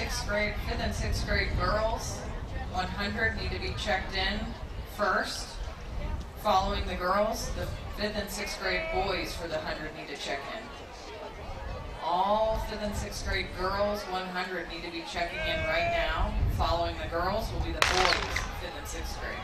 Speaker 1: fifth and sixth grade girls, 100 need to be checked in first. Following the girls, the fifth and sixth grade boys for the 100 need to check in. All fifth and sixth grade girls, 100 need to be checking in right now. Following the girls will be the boys, fifth and sixth grade.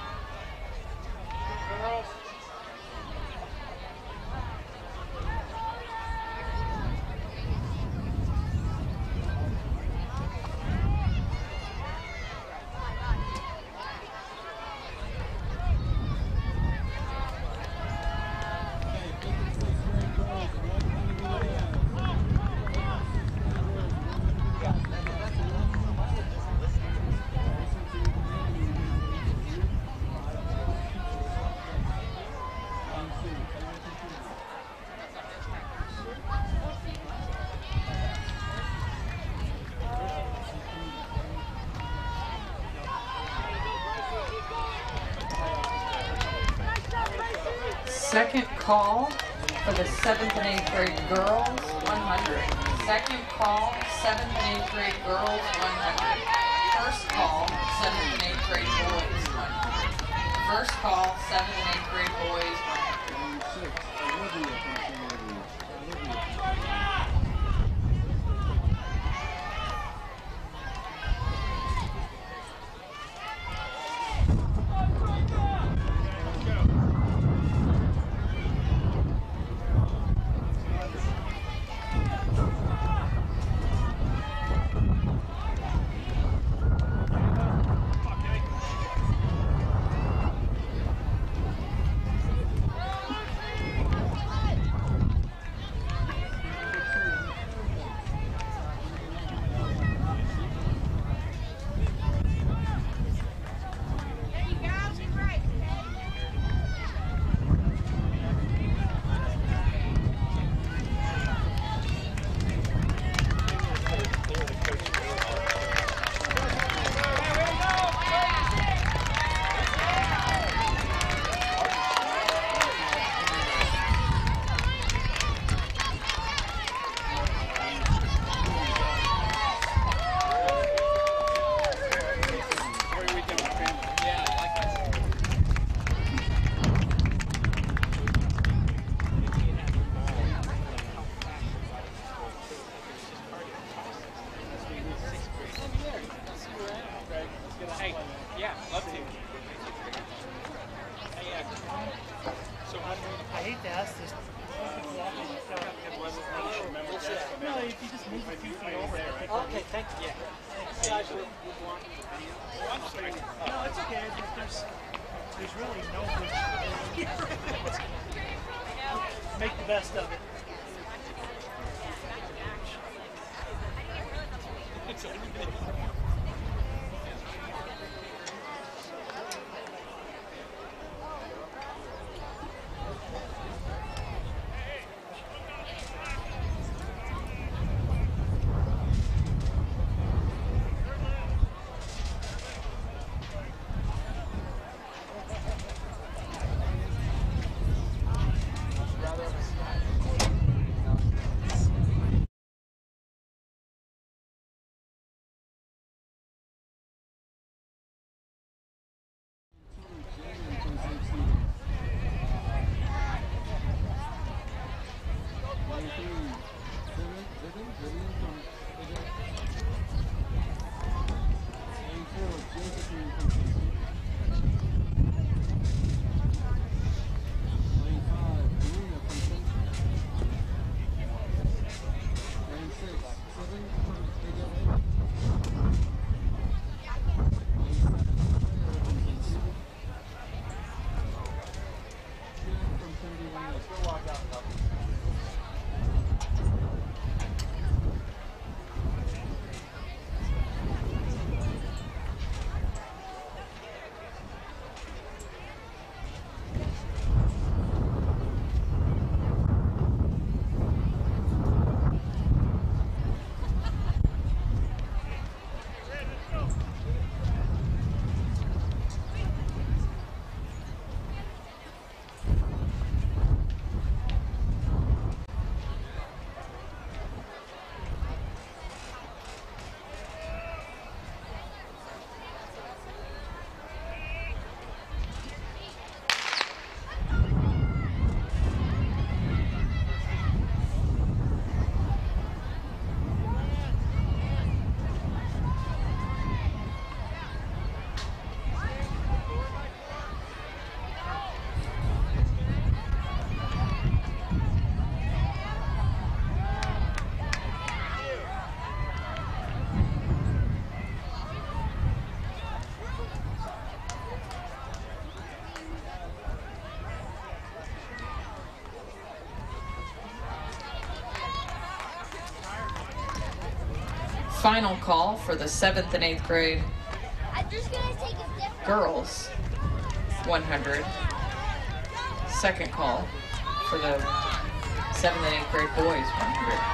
Speaker 1: Second call for the 7th and 8th grade girls, 100. Second call, 7th and 8th grade girls, 100. First call, 7th and 8th grade boys, 100. First call, 7th and 8th grade boys, 100.
Speaker 3: Hey, yeah, love to. Hey,
Speaker 4: I hate to ask this. No, if you just move a few feet over there.
Speaker 2: Okay, thank you. Yeah.
Speaker 4: No, it's okay. There's really no good. Make the best of it.
Speaker 1: final call for the 7th and 8th grade
Speaker 7: I'm just gonna take a dip.
Speaker 1: girls 100. Second call for the 7th and 8th grade boys 100.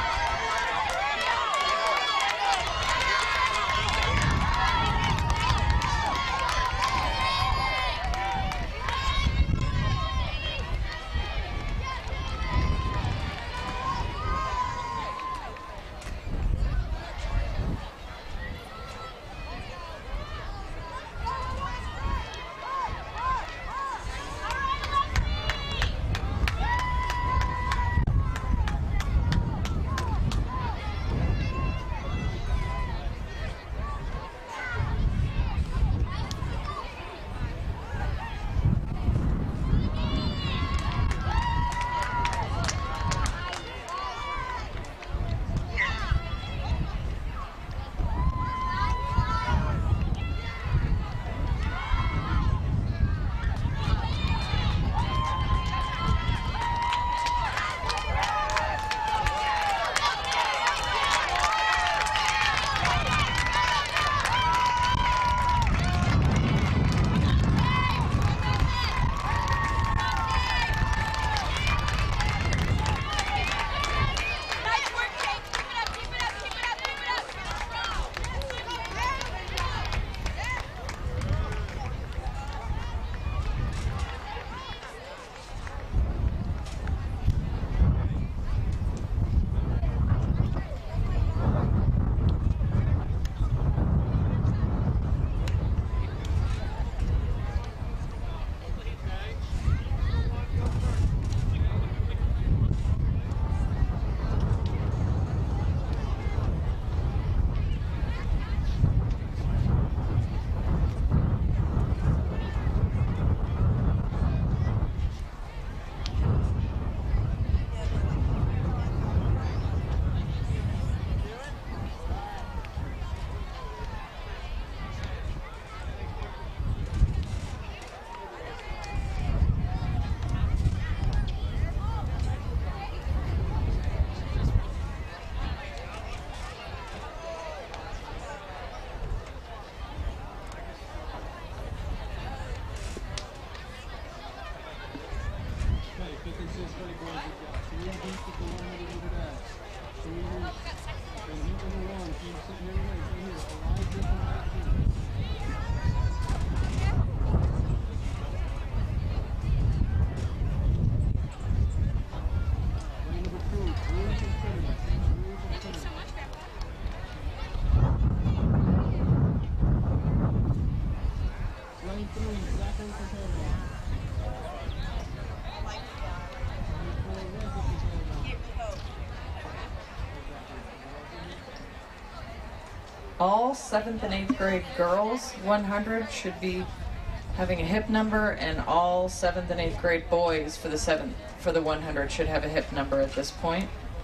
Speaker 1: All 7th and 8th grade girls 100 should be having a hip number, and all 7th and 8th grade boys for the 100 should have a hip number at this point.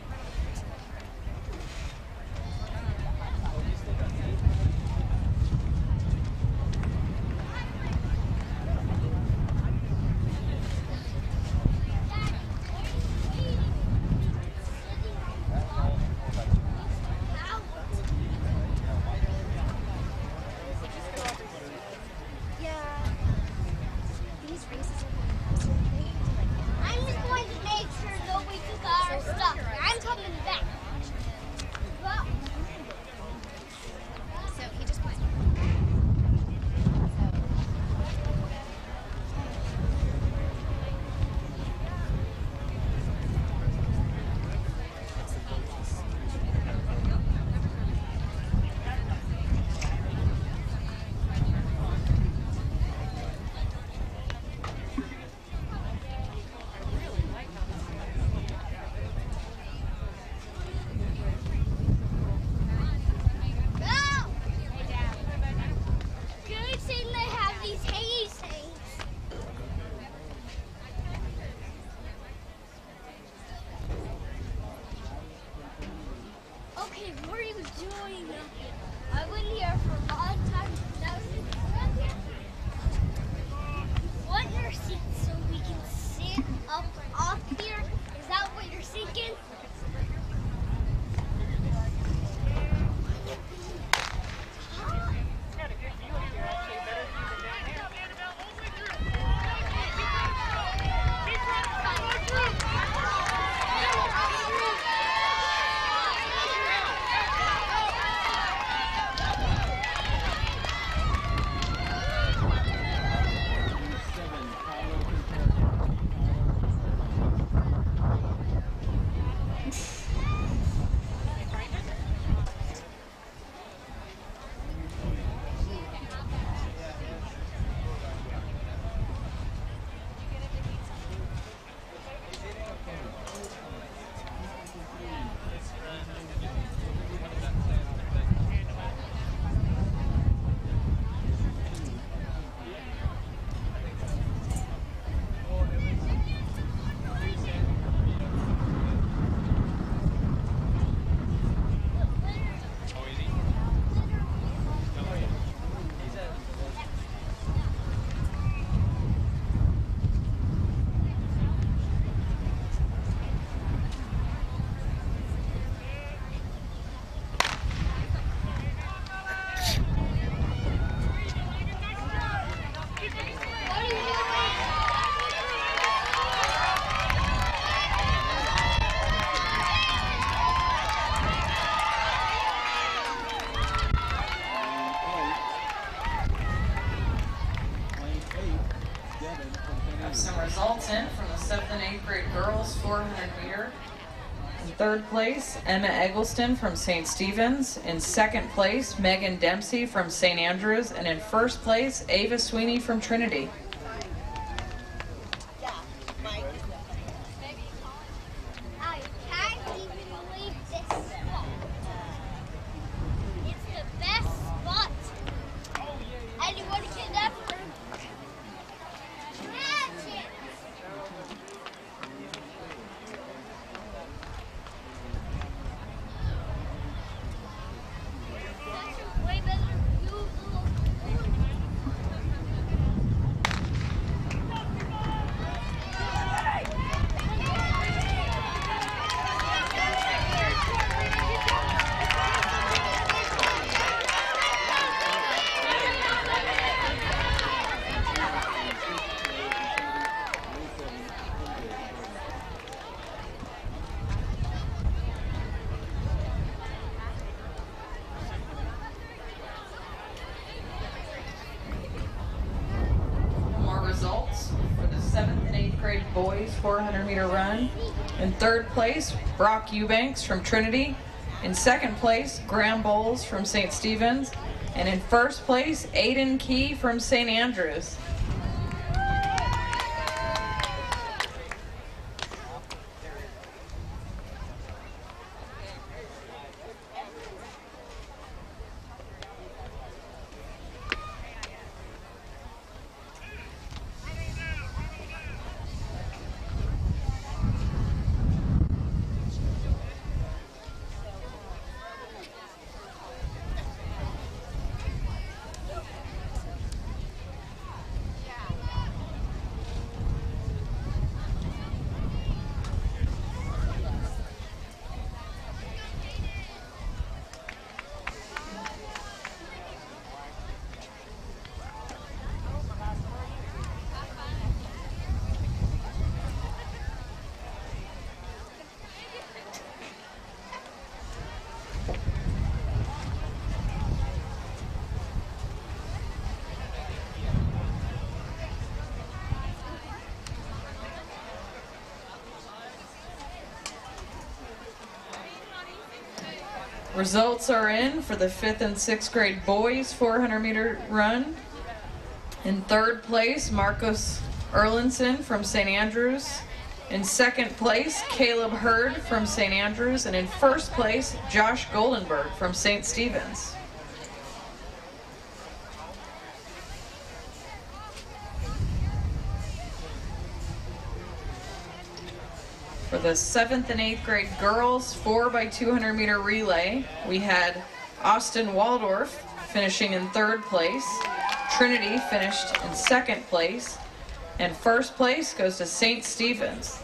Speaker 7: I'm just going to make sure nobody took our stuff. I'm coming back. Well,
Speaker 5: So he just went.
Speaker 7: go! Good thing they have these hanging things. Okay, what are you doing up here? I've been here for a long time. Now up here. Want your seat so we can sit up here? Is that what you're thinking?
Speaker 1: girls 400 meter. In third place, Emma Eggleston from St. Stephen's. In second place, Megan Dempsey from St. Andrews. And in first place, Ava Sweeney from Trinity.
Speaker 7: I can't even believe this spot. It's the best spot anyone can ever imagine. Such a way better view of the
Speaker 1: More results for the 7th and 8th grade boys 400 meter run. In third place, Brock Eubanks from Trinity. In second place, Graham Bowles from St. Stephen's. And in first place, Aiden Key from St. Andrews. Results are in for the 5th and 6th grade boys 400 meter run. In third place, Marcos Erlinson from St. Andrews. In second place, Caleb Hurd from St. Andrews. And in first place, Josh Goldenberg from St. Stephen's. For the 7th and 8th grade girls 4x200 meter relay, we had Austin Waldorf finishing in third place. Trinity finished in second place. And first place goes to St. Stephen's.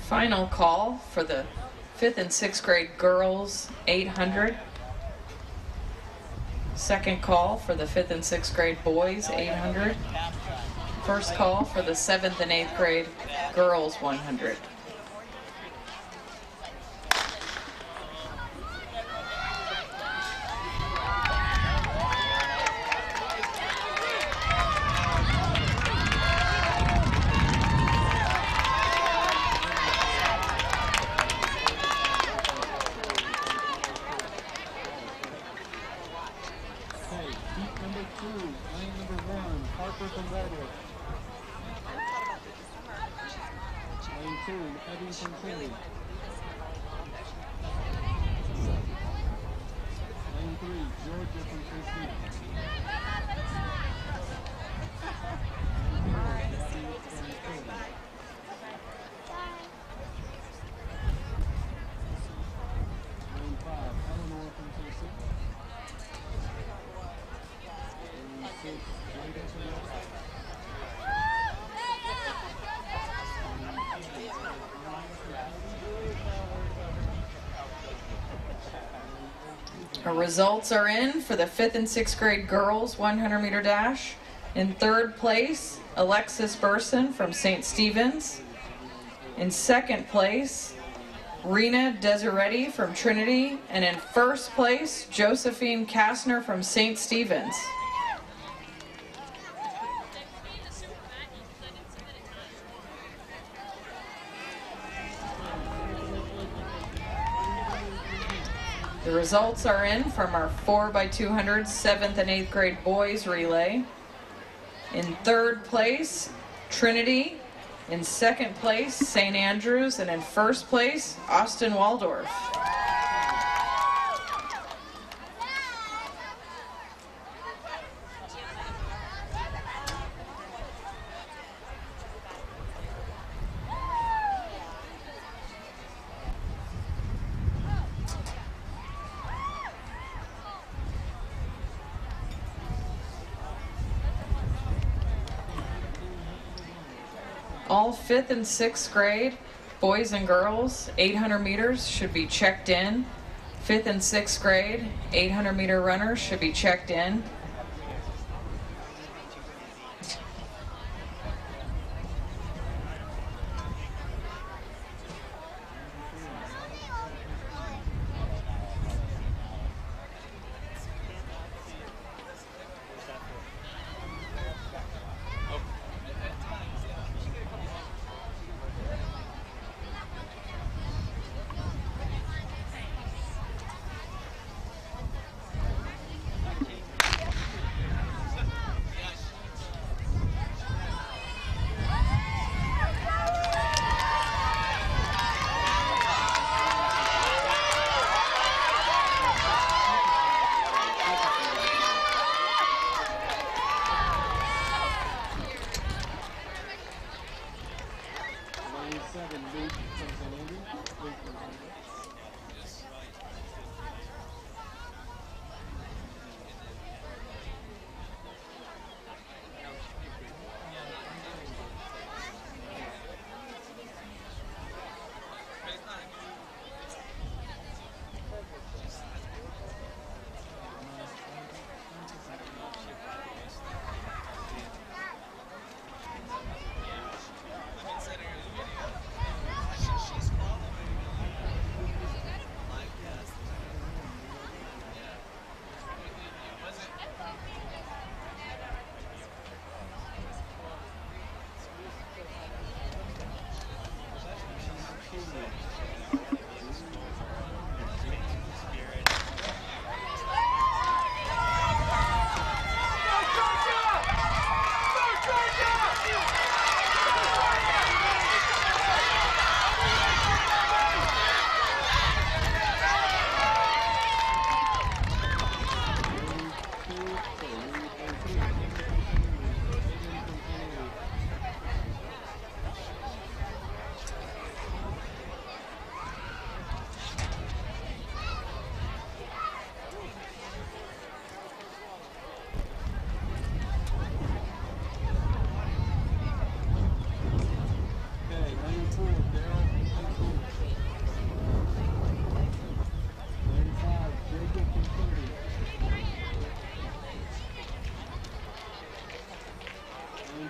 Speaker 1: Final call for the 5th and 6th grade girls 800. Second call for the 5th and 6th grade boys 800. First call for the 7th and 8th grade girls 100. Our results are in for the 5th and 6th grade girls 100 meter dash. In third place, Alexis Burson from St. Stephen's. In second place, Rena Deseretti from Trinity. And in first place, Josephine Kastner from St. Stephen's. The results are in from our 4x200 7th and 8th grade boys relay. In third place, Trinity. In second place, St. Andrews. And in first place, Austin Waldorf. All 5th and 6th grade boys and girls 800 meters should be checked in. 5th and 6th grade 800 meter runners should be checked in.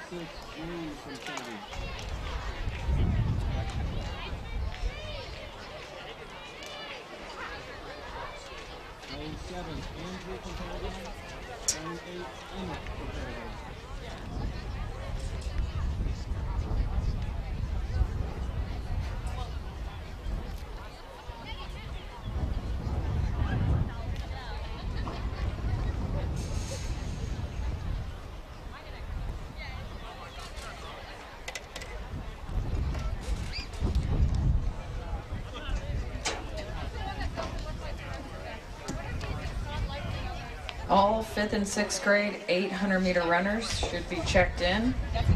Speaker 6: 6, Julie from Trinity. Lane 7, Andrew from Paragon. Lane 8, Emmett from Paragon.
Speaker 1: All 5th and 6th grade 800-meter runners should be checked in.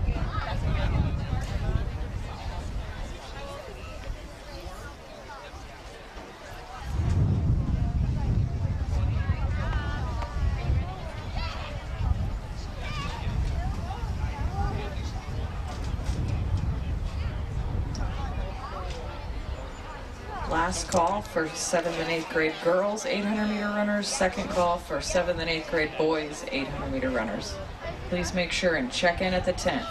Speaker 1: Last call for 7th and 8th grade girls 800-meter runners. Second call for 7th and 8th grade boys 800-meter runners. Please make sure and check in at the tent.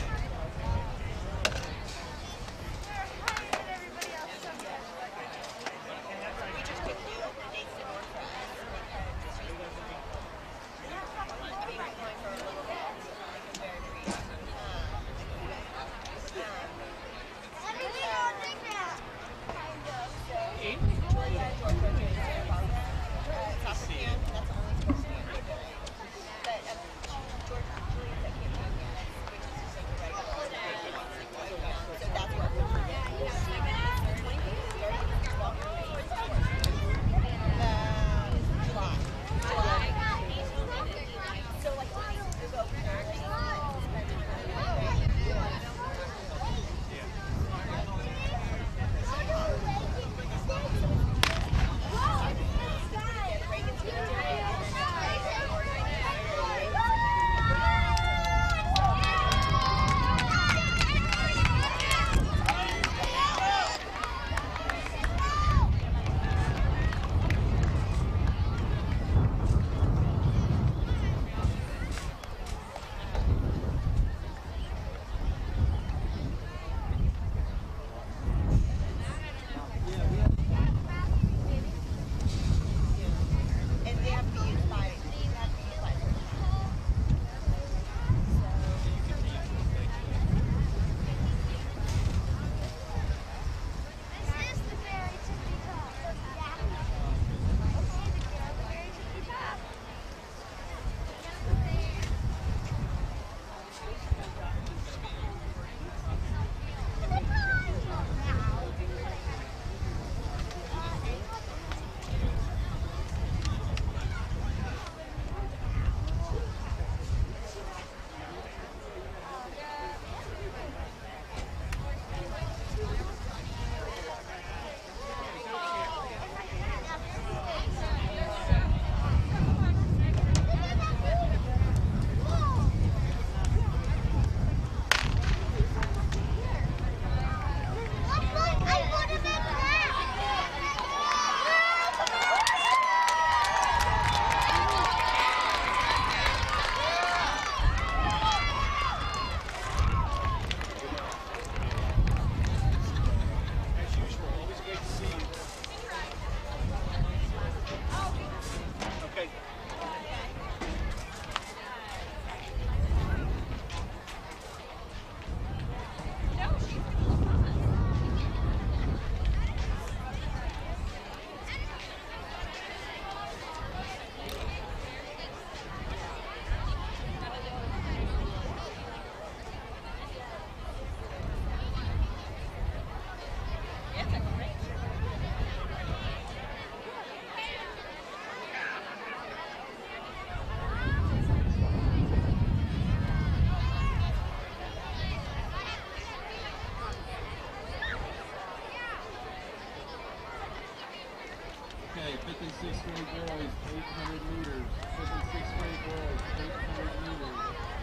Speaker 6: Okay, 5th and 6th grade boys, 800 meters. 5th and 6th grade boys, 800 meters.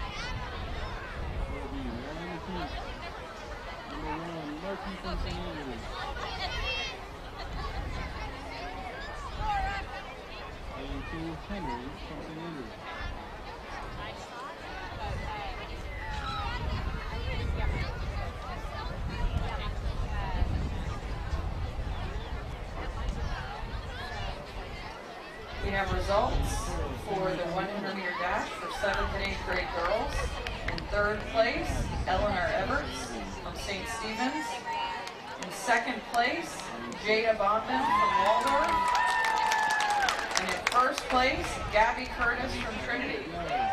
Speaker 6: Will be Ryan Keith. Number 1, Murphy from St. Andrews. And 2, Henry from St. Andrews.
Speaker 1: have results for the 100-meter dash for 7th and 8th grade girls. In 3rd place, Eleanor Everts from St. Stephen's. In 2nd place, Jada Bondman from Waldorf. And in 1st place, Gabby Curtis from Trinity.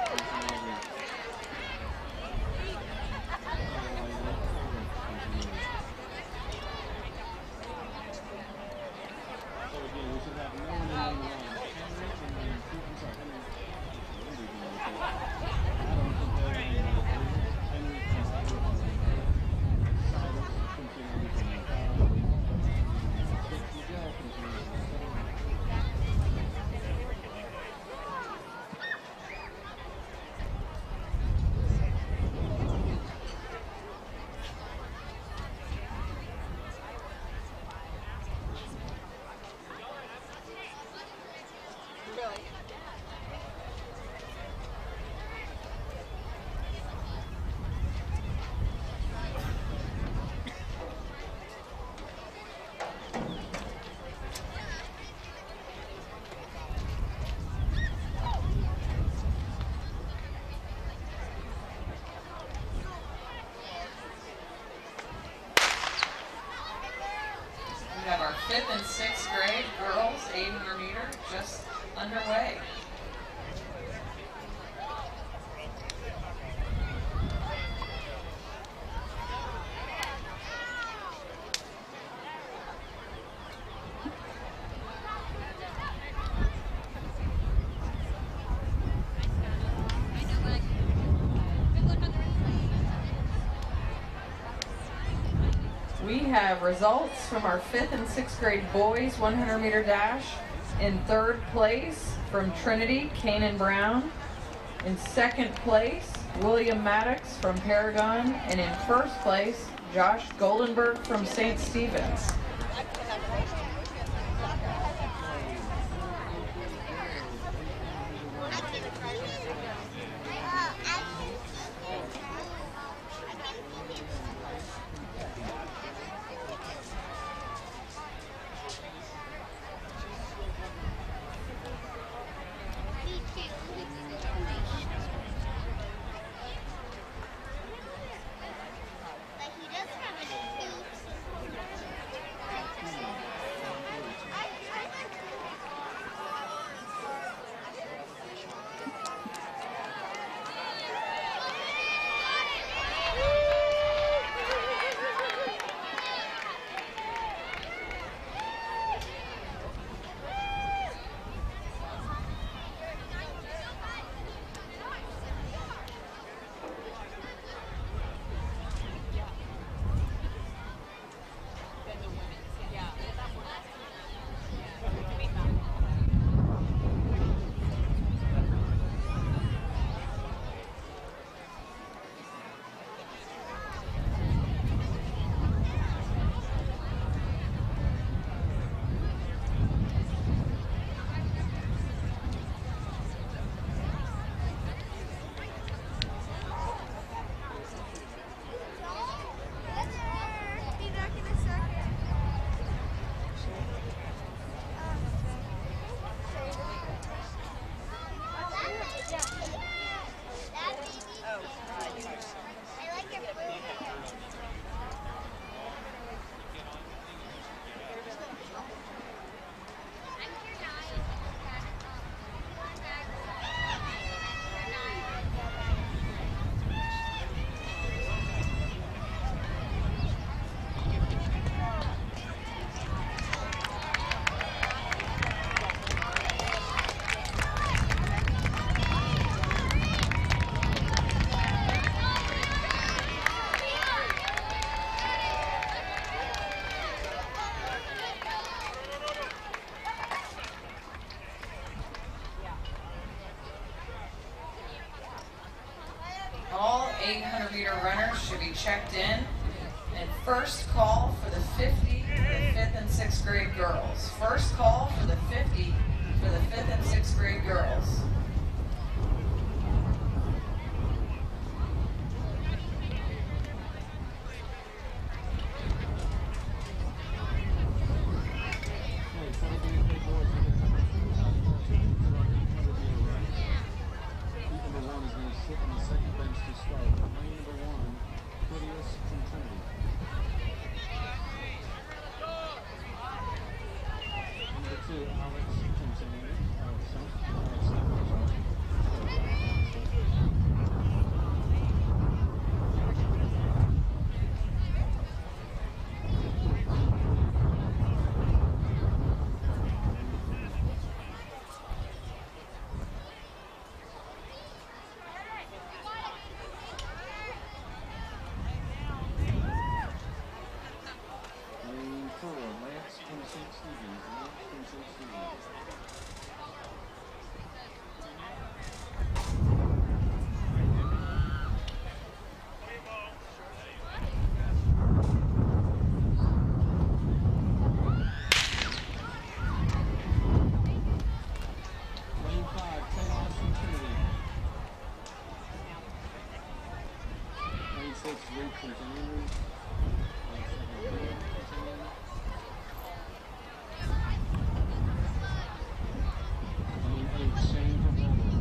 Speaker 1: We have our 5th and 6th grade girls 800 meter just underway. We have results from our 5th and 6th grade boys 100-meter dash. In 3rd place from Trinity, Kanan Brown. In 2nd place, William Maddox from Paragon. And in 1st place, Josh Goldenberg from St. Stephen's. All 800-meter runners should be checked in. And first call for the 50 for the 5th and 6th grade girls. First call for the 50 for the 5th and 6th grade girls.
Speaker 6: Okay, 7th and 8th grade boys, number 214. Luke from Diamond. And 8, Shane from Aipl.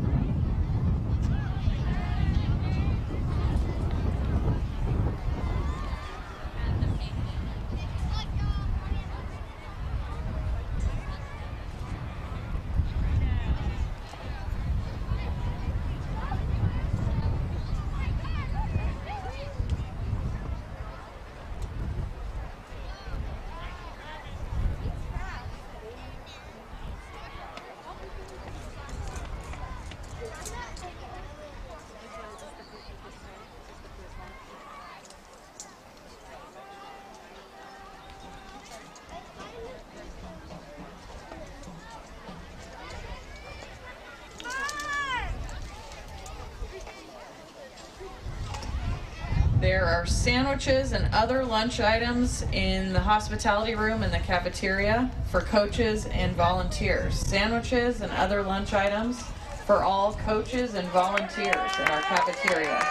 Speaker 1: There are sandwiches and other lunch items in the hospitality room in the cafeteria for coaches and volunteers. Sandwiches and other lunch items for all coaches and volunteers in our cafeteria.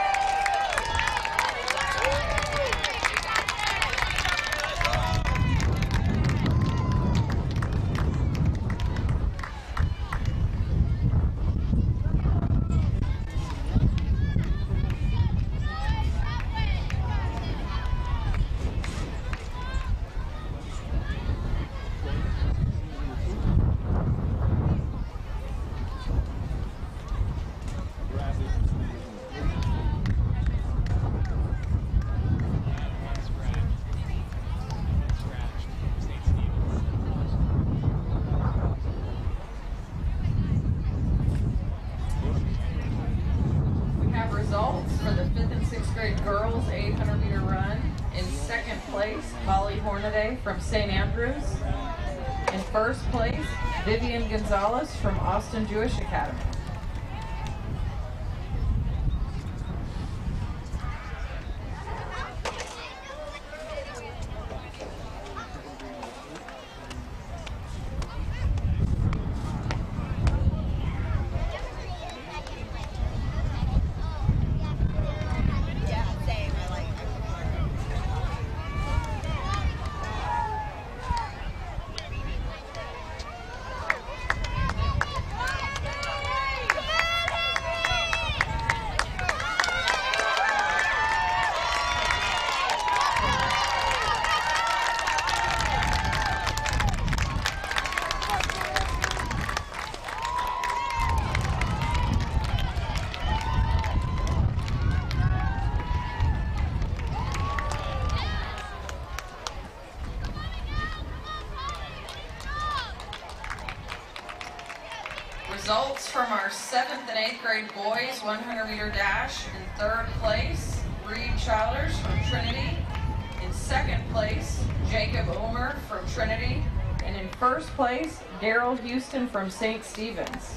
Speaker 1: Results for the 5th and 6th grade girls 800-meter run. In second place, Holly Hornaday from St. Andrews. In first place, Vivian Gonzalez from Austin Jewish Academy. Results from our 7th and 8th grade boys 100-meter dash. In third place, Reed Childers from Trinity. In second place, Jacob Ulmer from Trinity. And in first place, Daryl Houston from St. Stephen's.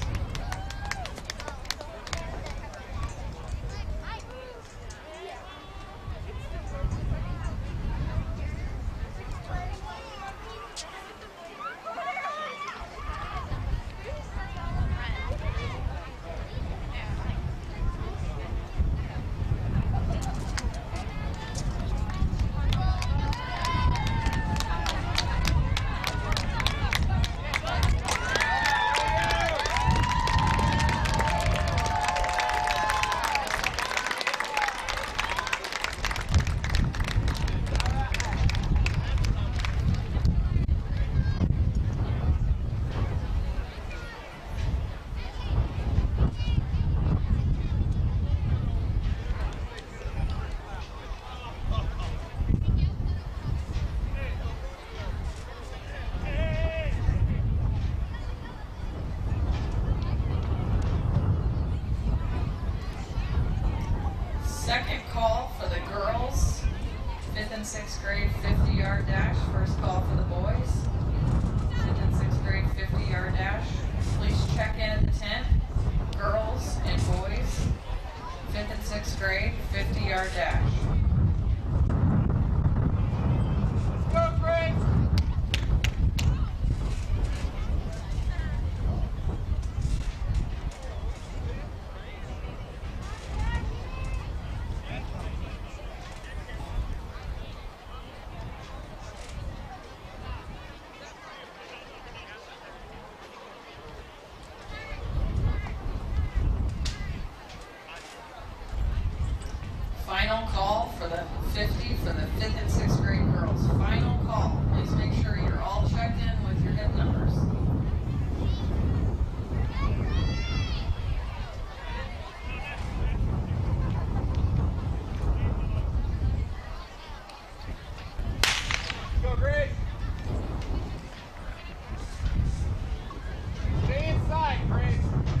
Speaker 1: Second call for the girls, 5th and 6th grade 50-yard dash. First call for the boys, 5th and 6th grade 50-yard dash. Please check in at the tent, girls and boys, 5th and 6th grade 50-yard dash. Go, Greg! Final call for the 50 for the 5th and 6th grade girls. Final call. Please make sure you're all checked in with your hip numbers.
Speaker 6: Go, Grace. Stay inside, Grace.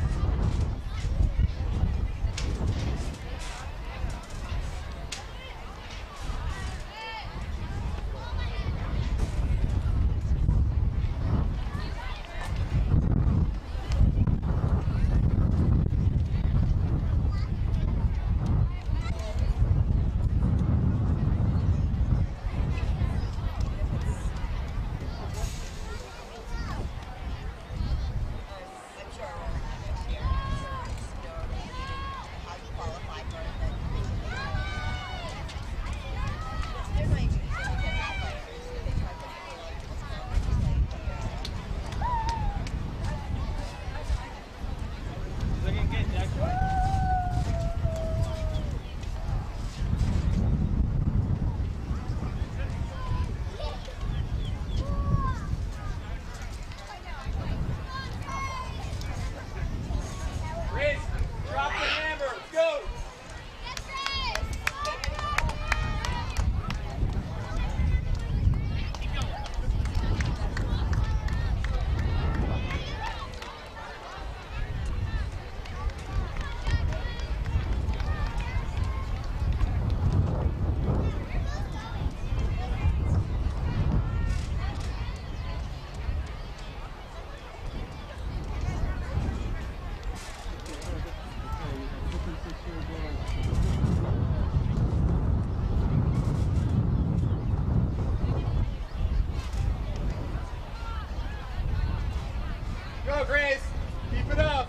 Speaker 6: Go, Grace. Keep it up.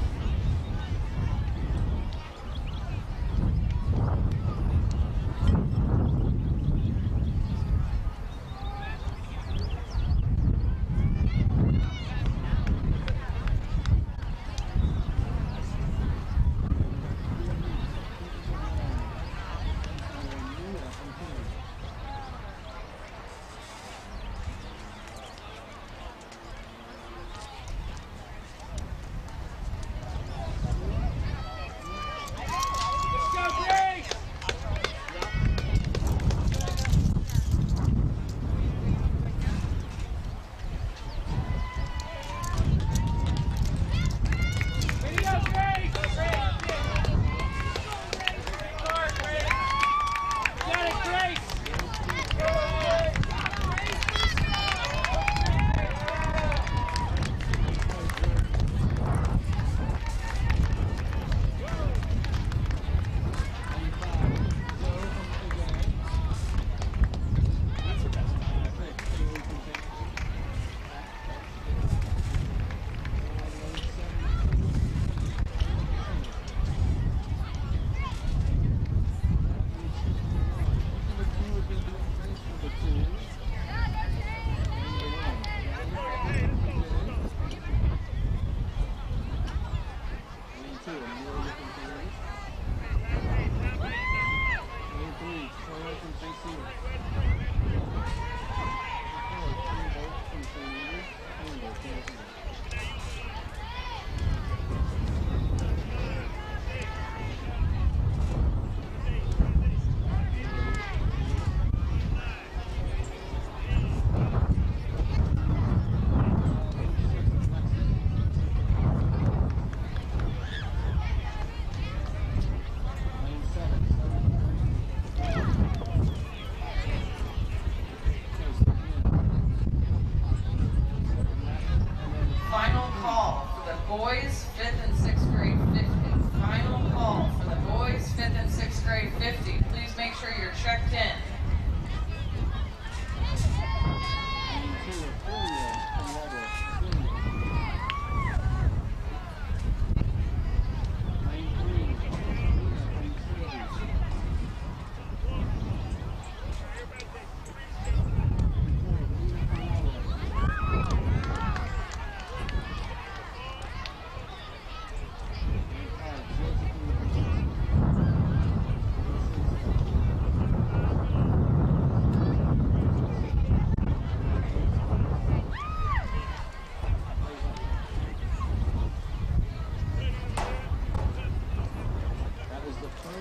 Speaker 1: boys 5th and 6th grade 50. Final call for the boys 5th and 6th grade 50. Please make sure you're checked in.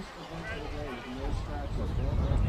Speaker 6: first event of the day with no scratches. Well done.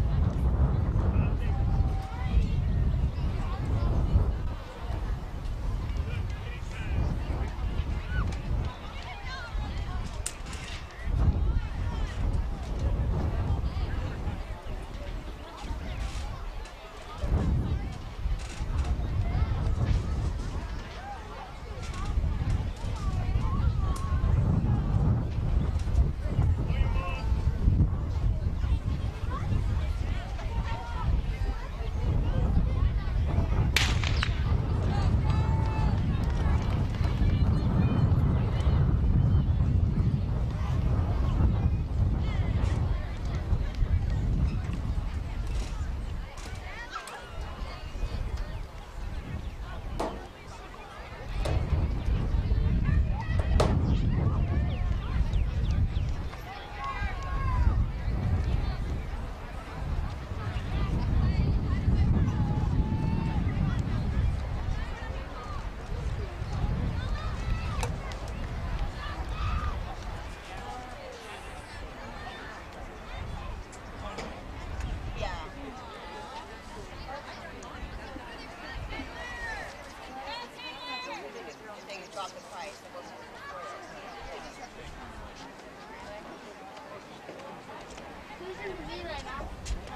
Speaker 7: Who's in the lead right now?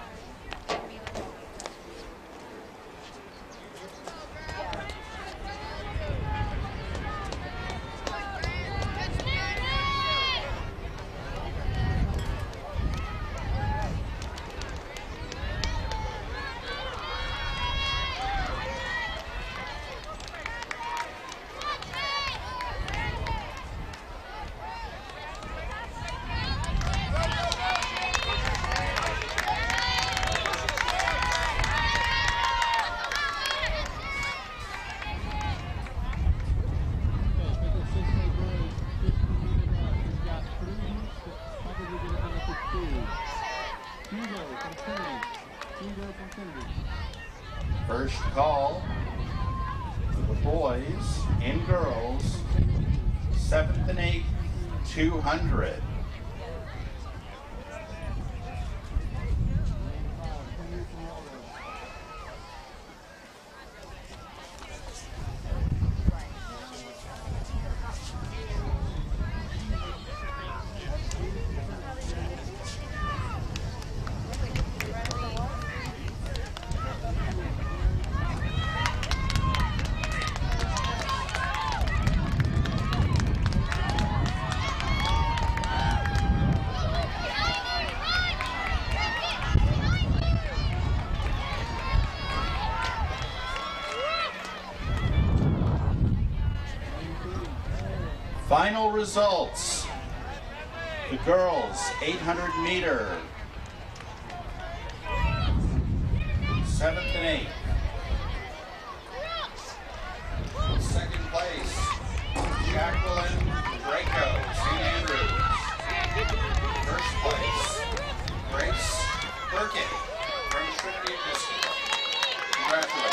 Speaker 8: First call for the boys and girls, 7th and 8th, 200. Final results. The girls, 800 meter. 7th and 8th. Second place, Jacqueline Draco, St. Andrews. First place, Grace Burkett from Trinity Episcopal. Congratulations.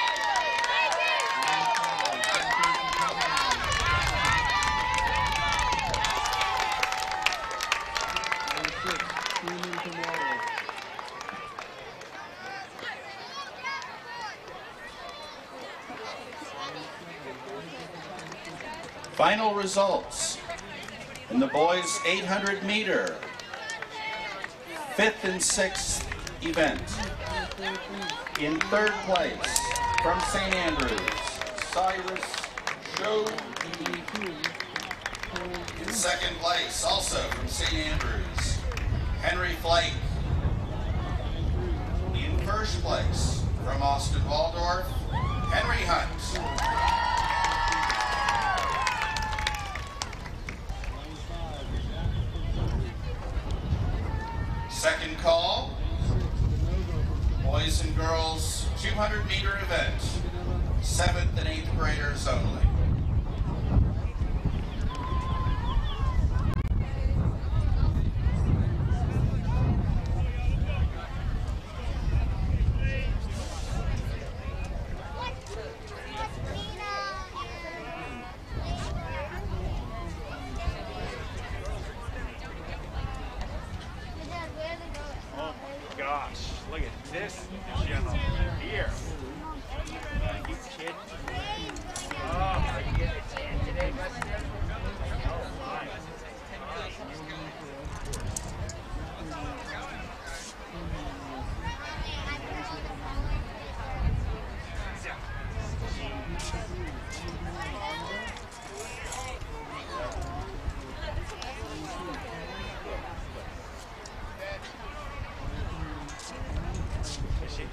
Speaker 8: Final results in the boys 800 meter, 5th and 6th event. In 3rd place from St. Andrews, Cyrus Show. In 2nd place, also from St. Andrews, Henry Flake. In 1st place from Austin Waldorf, Henry Hunt. Second call, boys and girls 200 meter event, 7th and 8th graders only.
Speaker 3: General beer. You kidding? Oh, are you getting a tan today, Buster? Oh, my. Is she?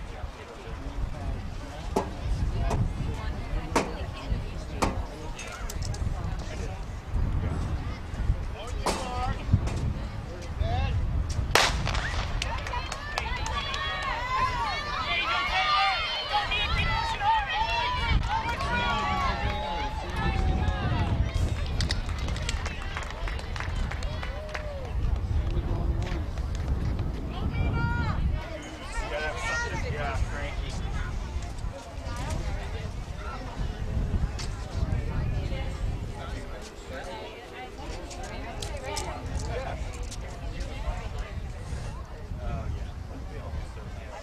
Speaker 3: Gotta have something. Yeah, Frankie. Oh, yeah. We almost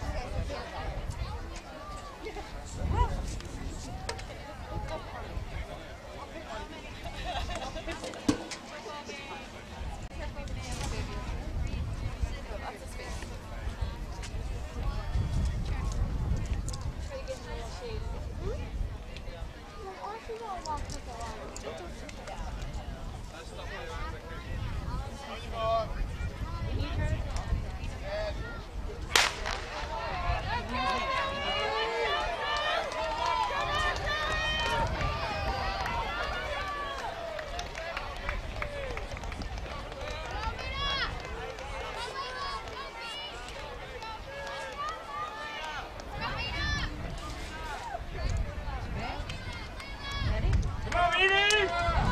Speaker 3: Come on, Edie!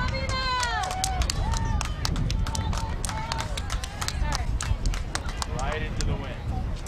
Speaker 3: Right into the wind.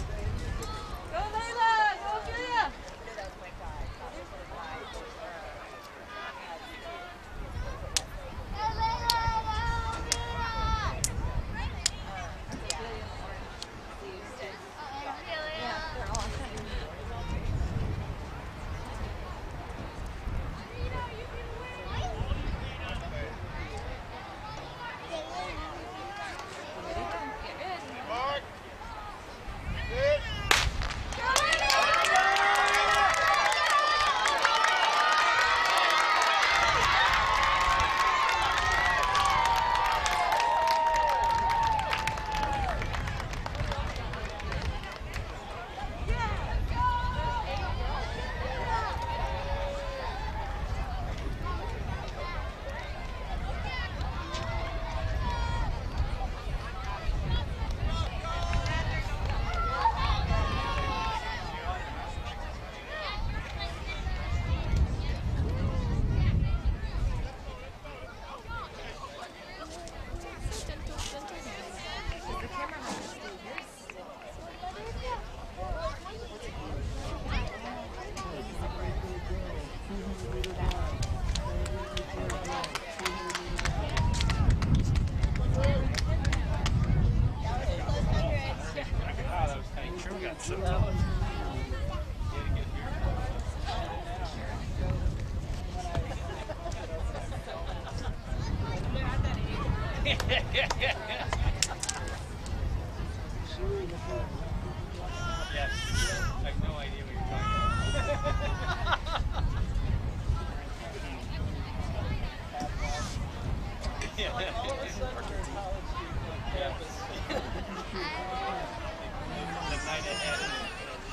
Speaker 3: Yes. I have no idea what you're talking about.
Speaker 2: All of a sudden, you're in college student campus.
Speaker 3: The night ahead.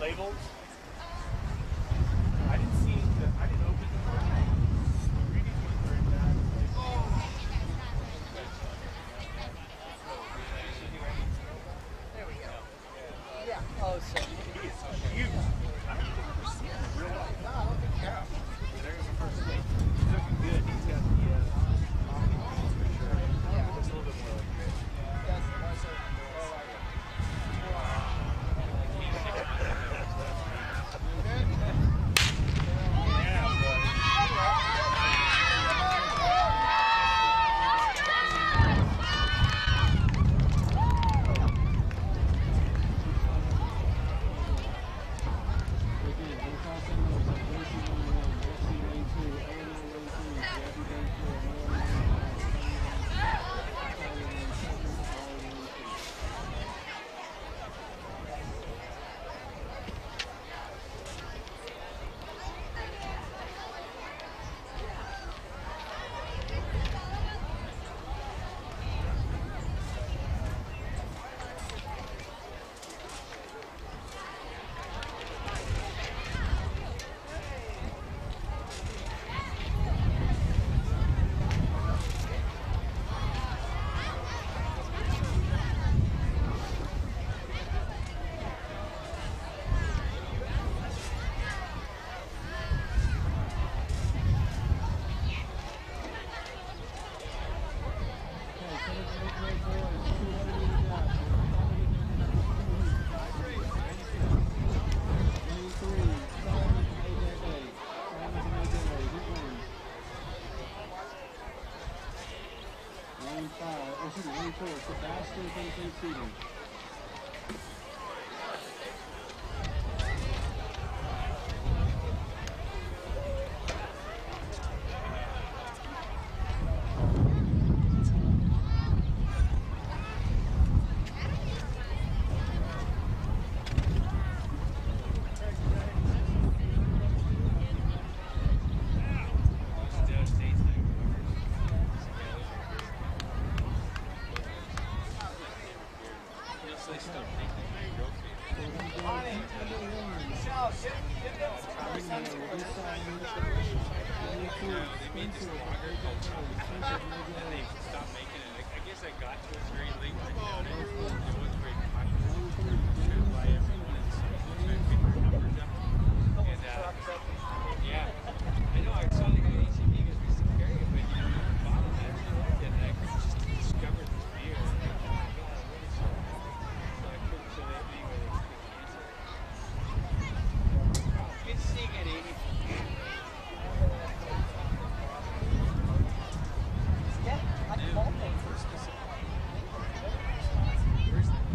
Speaker 3: labels. I didn't see the. I didn't open the reading was very bad.
Speaker 2: There we go. Yeah. Oh, so
Speaker 3: It's huge. I don't think I've ever seen it in real life.
Speaker 2: no, I don't think so.
Speaker 3: Yeah. There's the first thing. He's looking good. He's got the coffee face for sure.
Speaker 2: Yeah.
Speaker 3: It looks a little bit more like this.
Speaker 2: That's also. Oh, I
Speaker 3: Yeah, but
Speaker 6: Again, no foul settlements of Gracie 1-1, FC Lane 2, Illinois Lane 3, Gabby Lane 4, Maryland Lane 5, Tyler Lane 7, Molly Lane 8. Okay, 7th and 8th grade boys, 200-meter dash. Lane 3, Simon and AJA. Simon and AJA, who wins? Lane 5, oh, excuse me, Lane 4, Sebastian and St. Stephen.
Speaker 2: Yeah, I can hold them.
Speaker 3: Where's the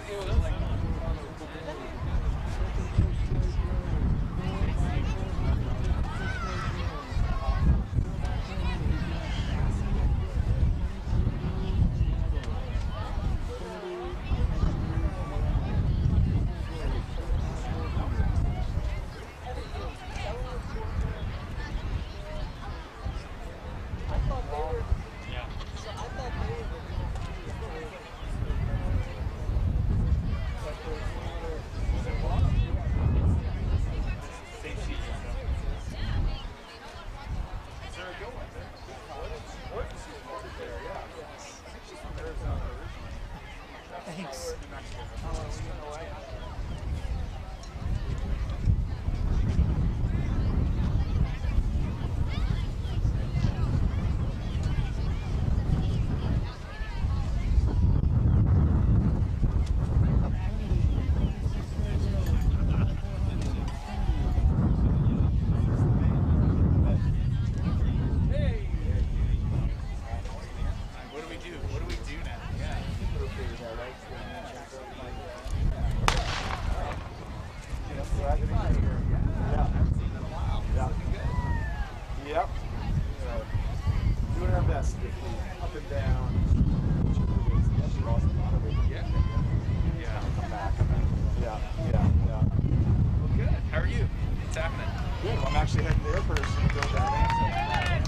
Speaker 4: Thanks.
Speaker 3: What do we do? What do we do now? Yeah.
Speaker 9: Yep. Doing our best. Up and down.
Speaker 3: Yeah. Yeah.
Speaker 9: Come back. Yeah.
Speaker 3: Well, good. How are you? What's happening?
Speaker 9: Good. I'm actually heading there first to go down.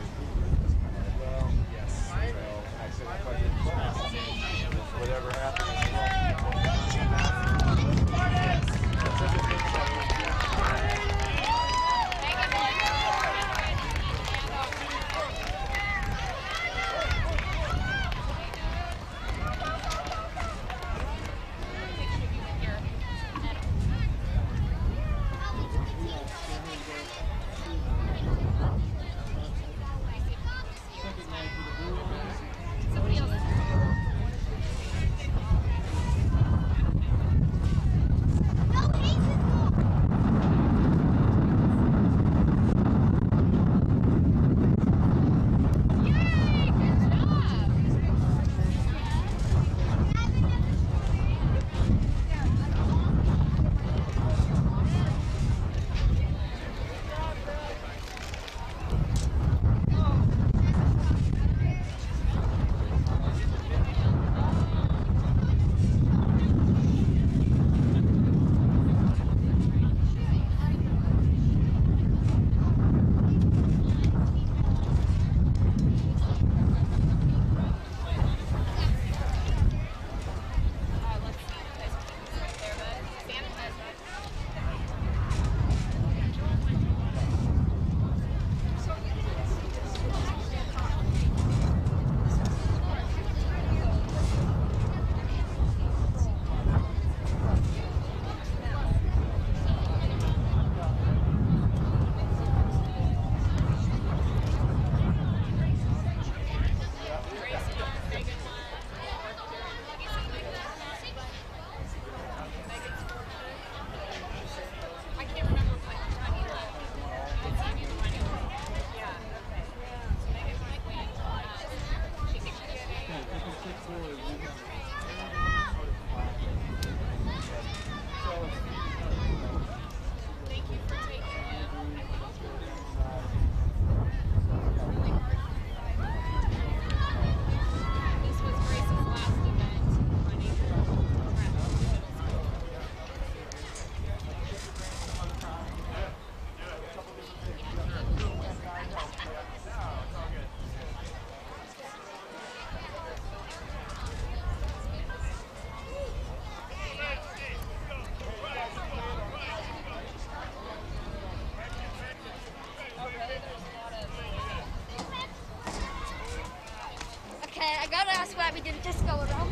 Speaker 9: Whatever happens.
Speaker 7: That's why we did a disco around.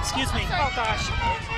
Speaker 4: Excuse me. Oh, gosh.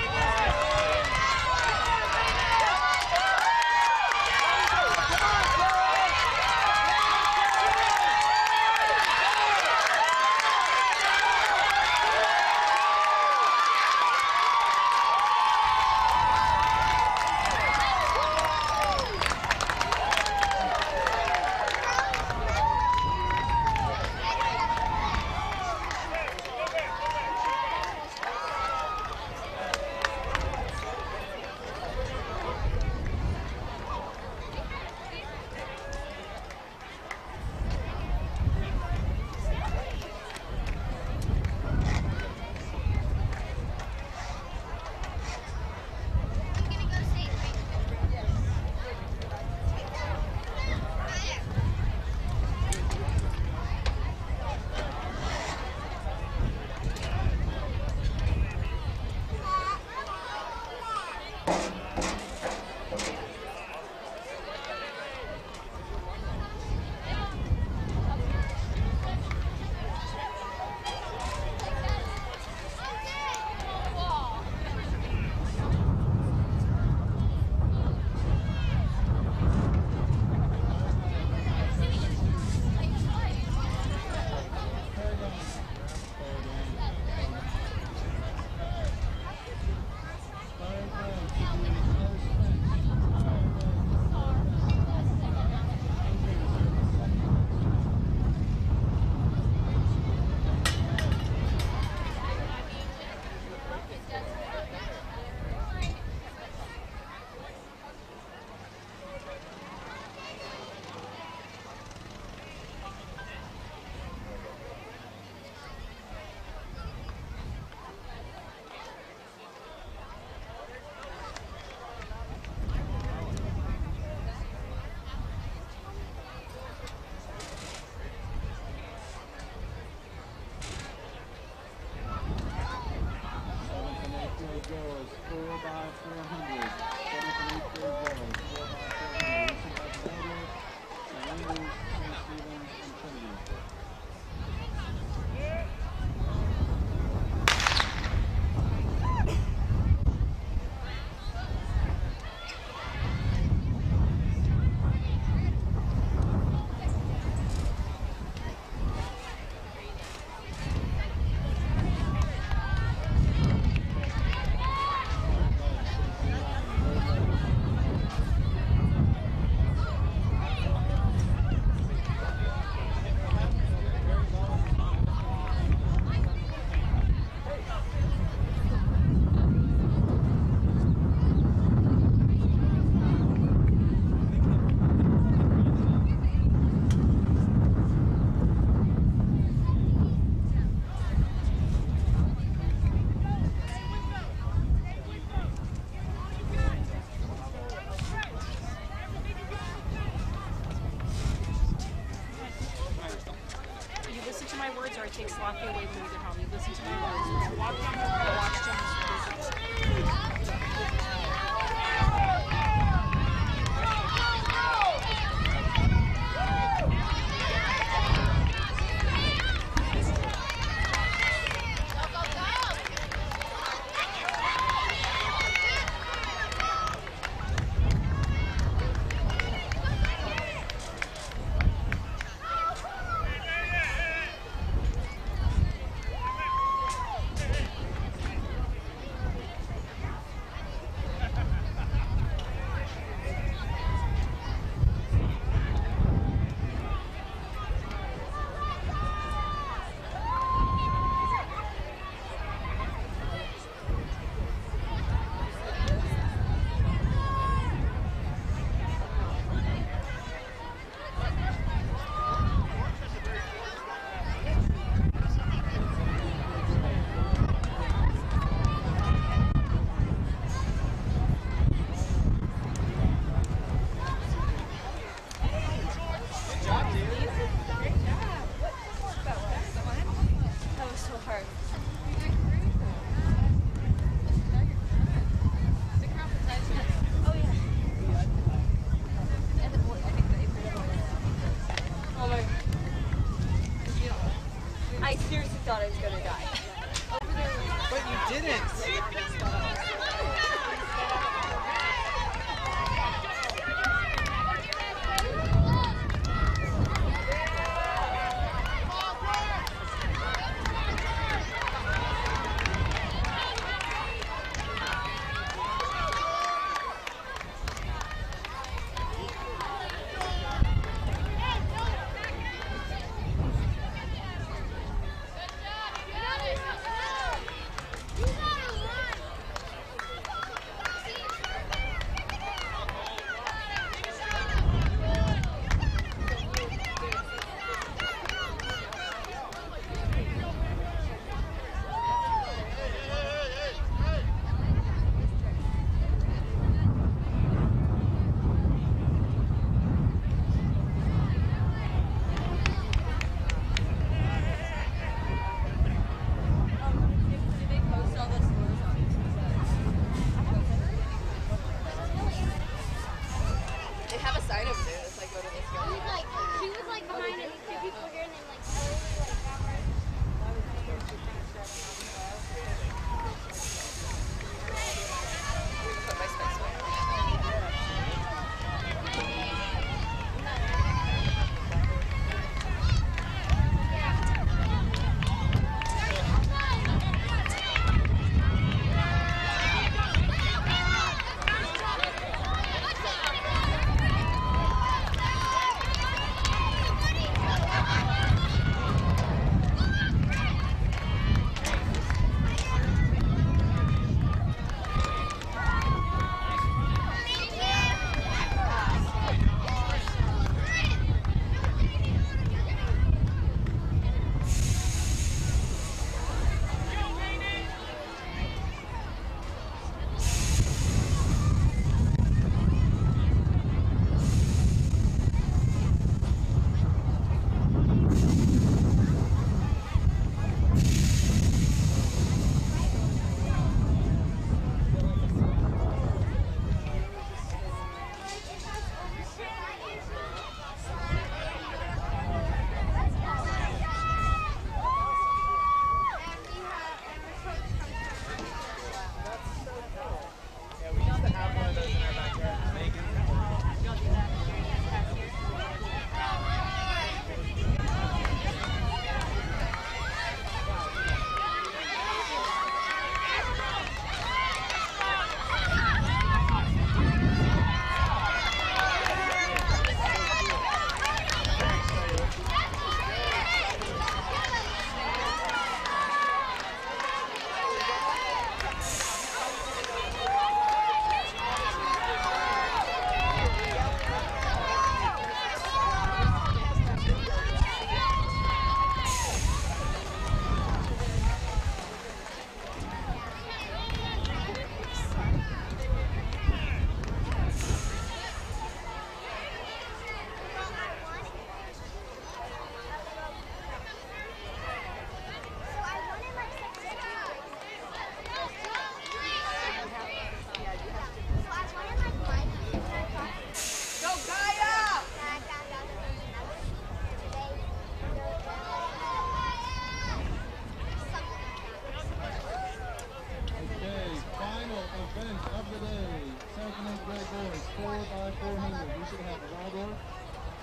Speaker 4: Takes Sloppy away from the home. You listen to my words. When I walk down the road, I watch Jonas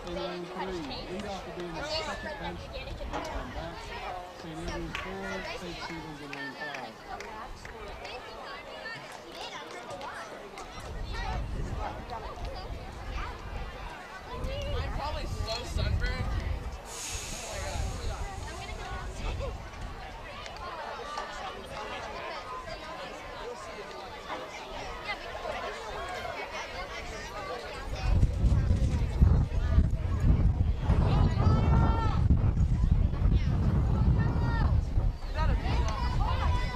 Speaker 6: In lane 3, lead off will be in the second bench. Come back. St. Andrews 4, St. Stephen's in lane 5.
Speaker 10: I'm probably so sunburned. Is that a big one?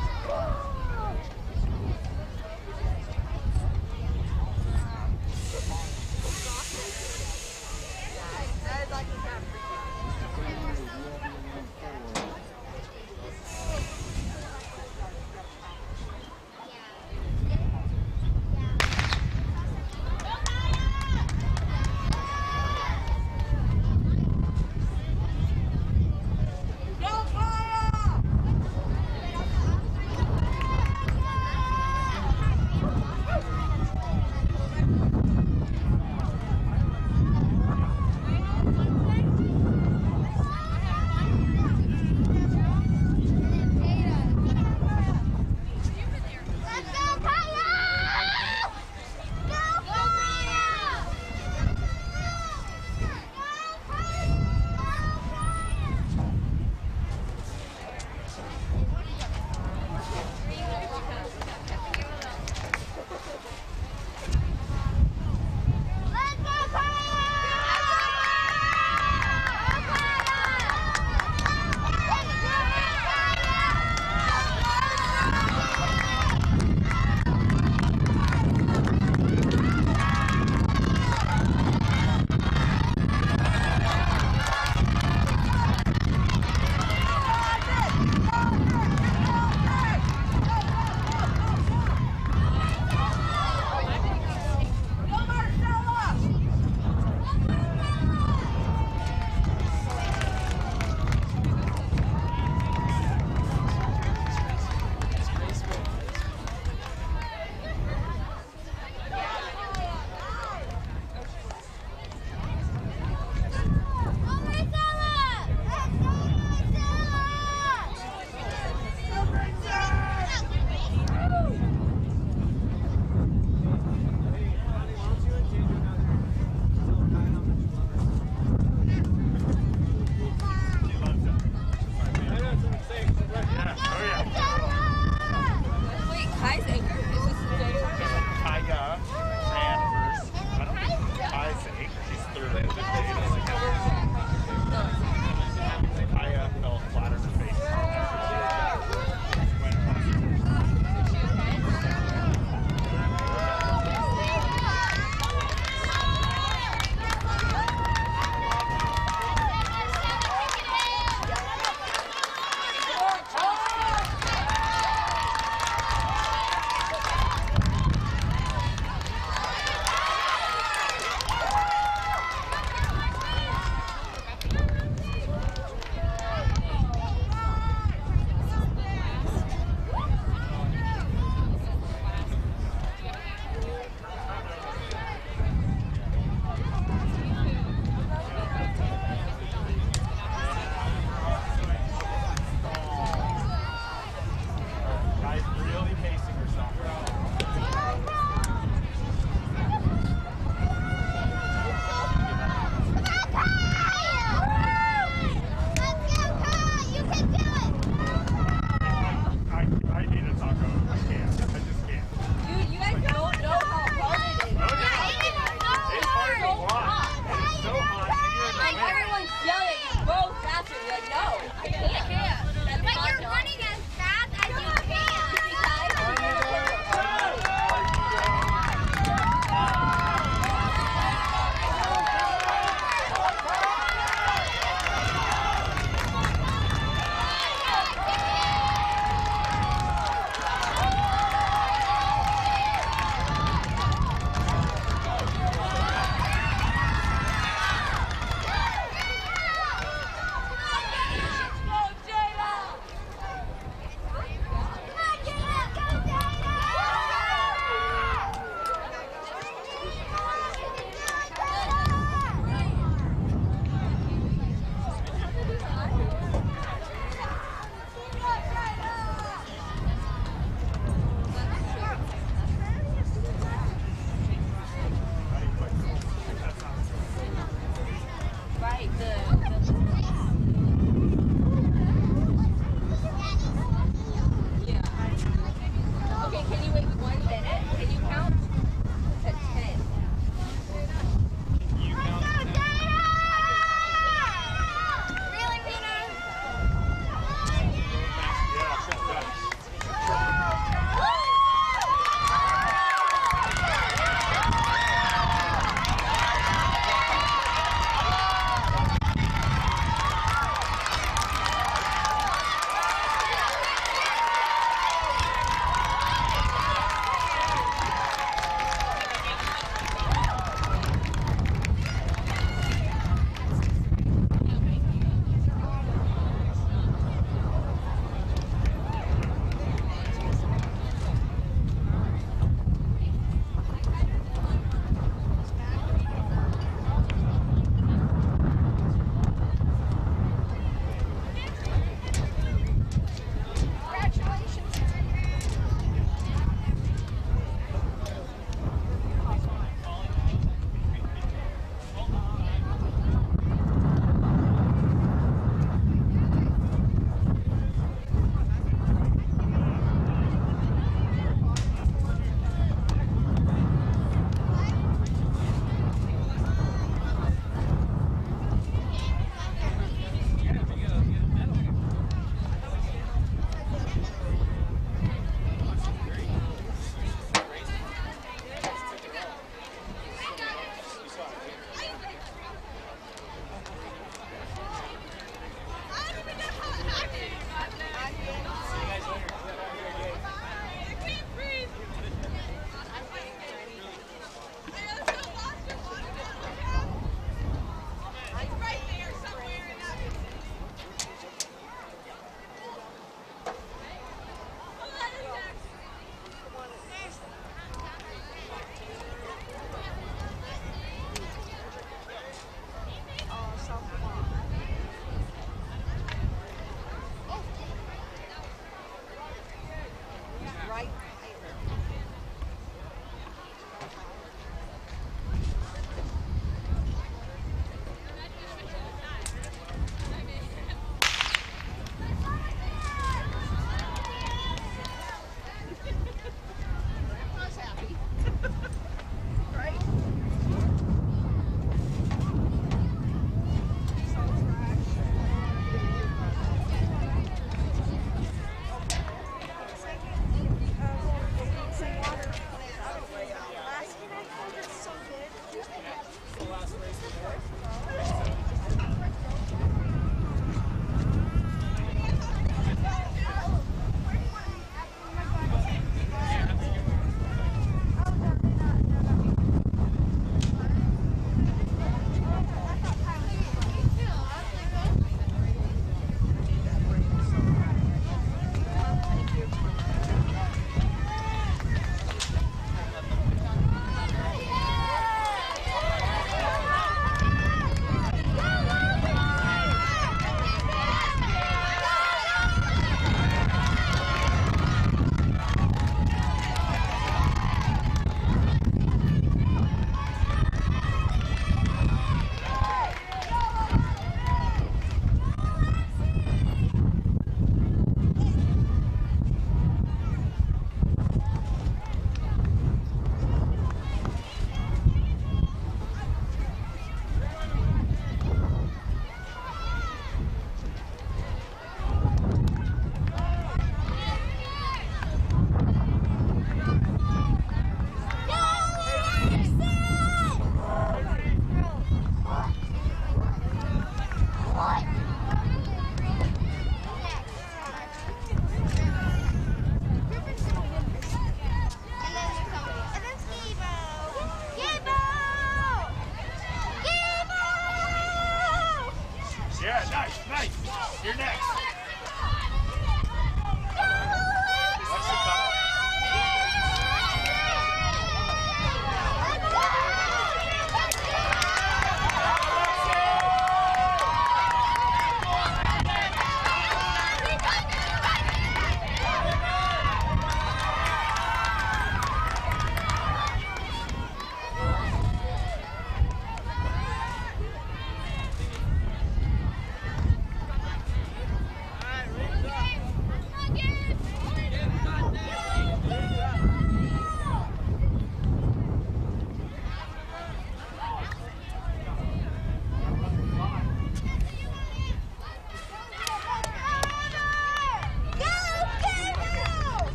Speaker 4: Yeah, nice. You're next.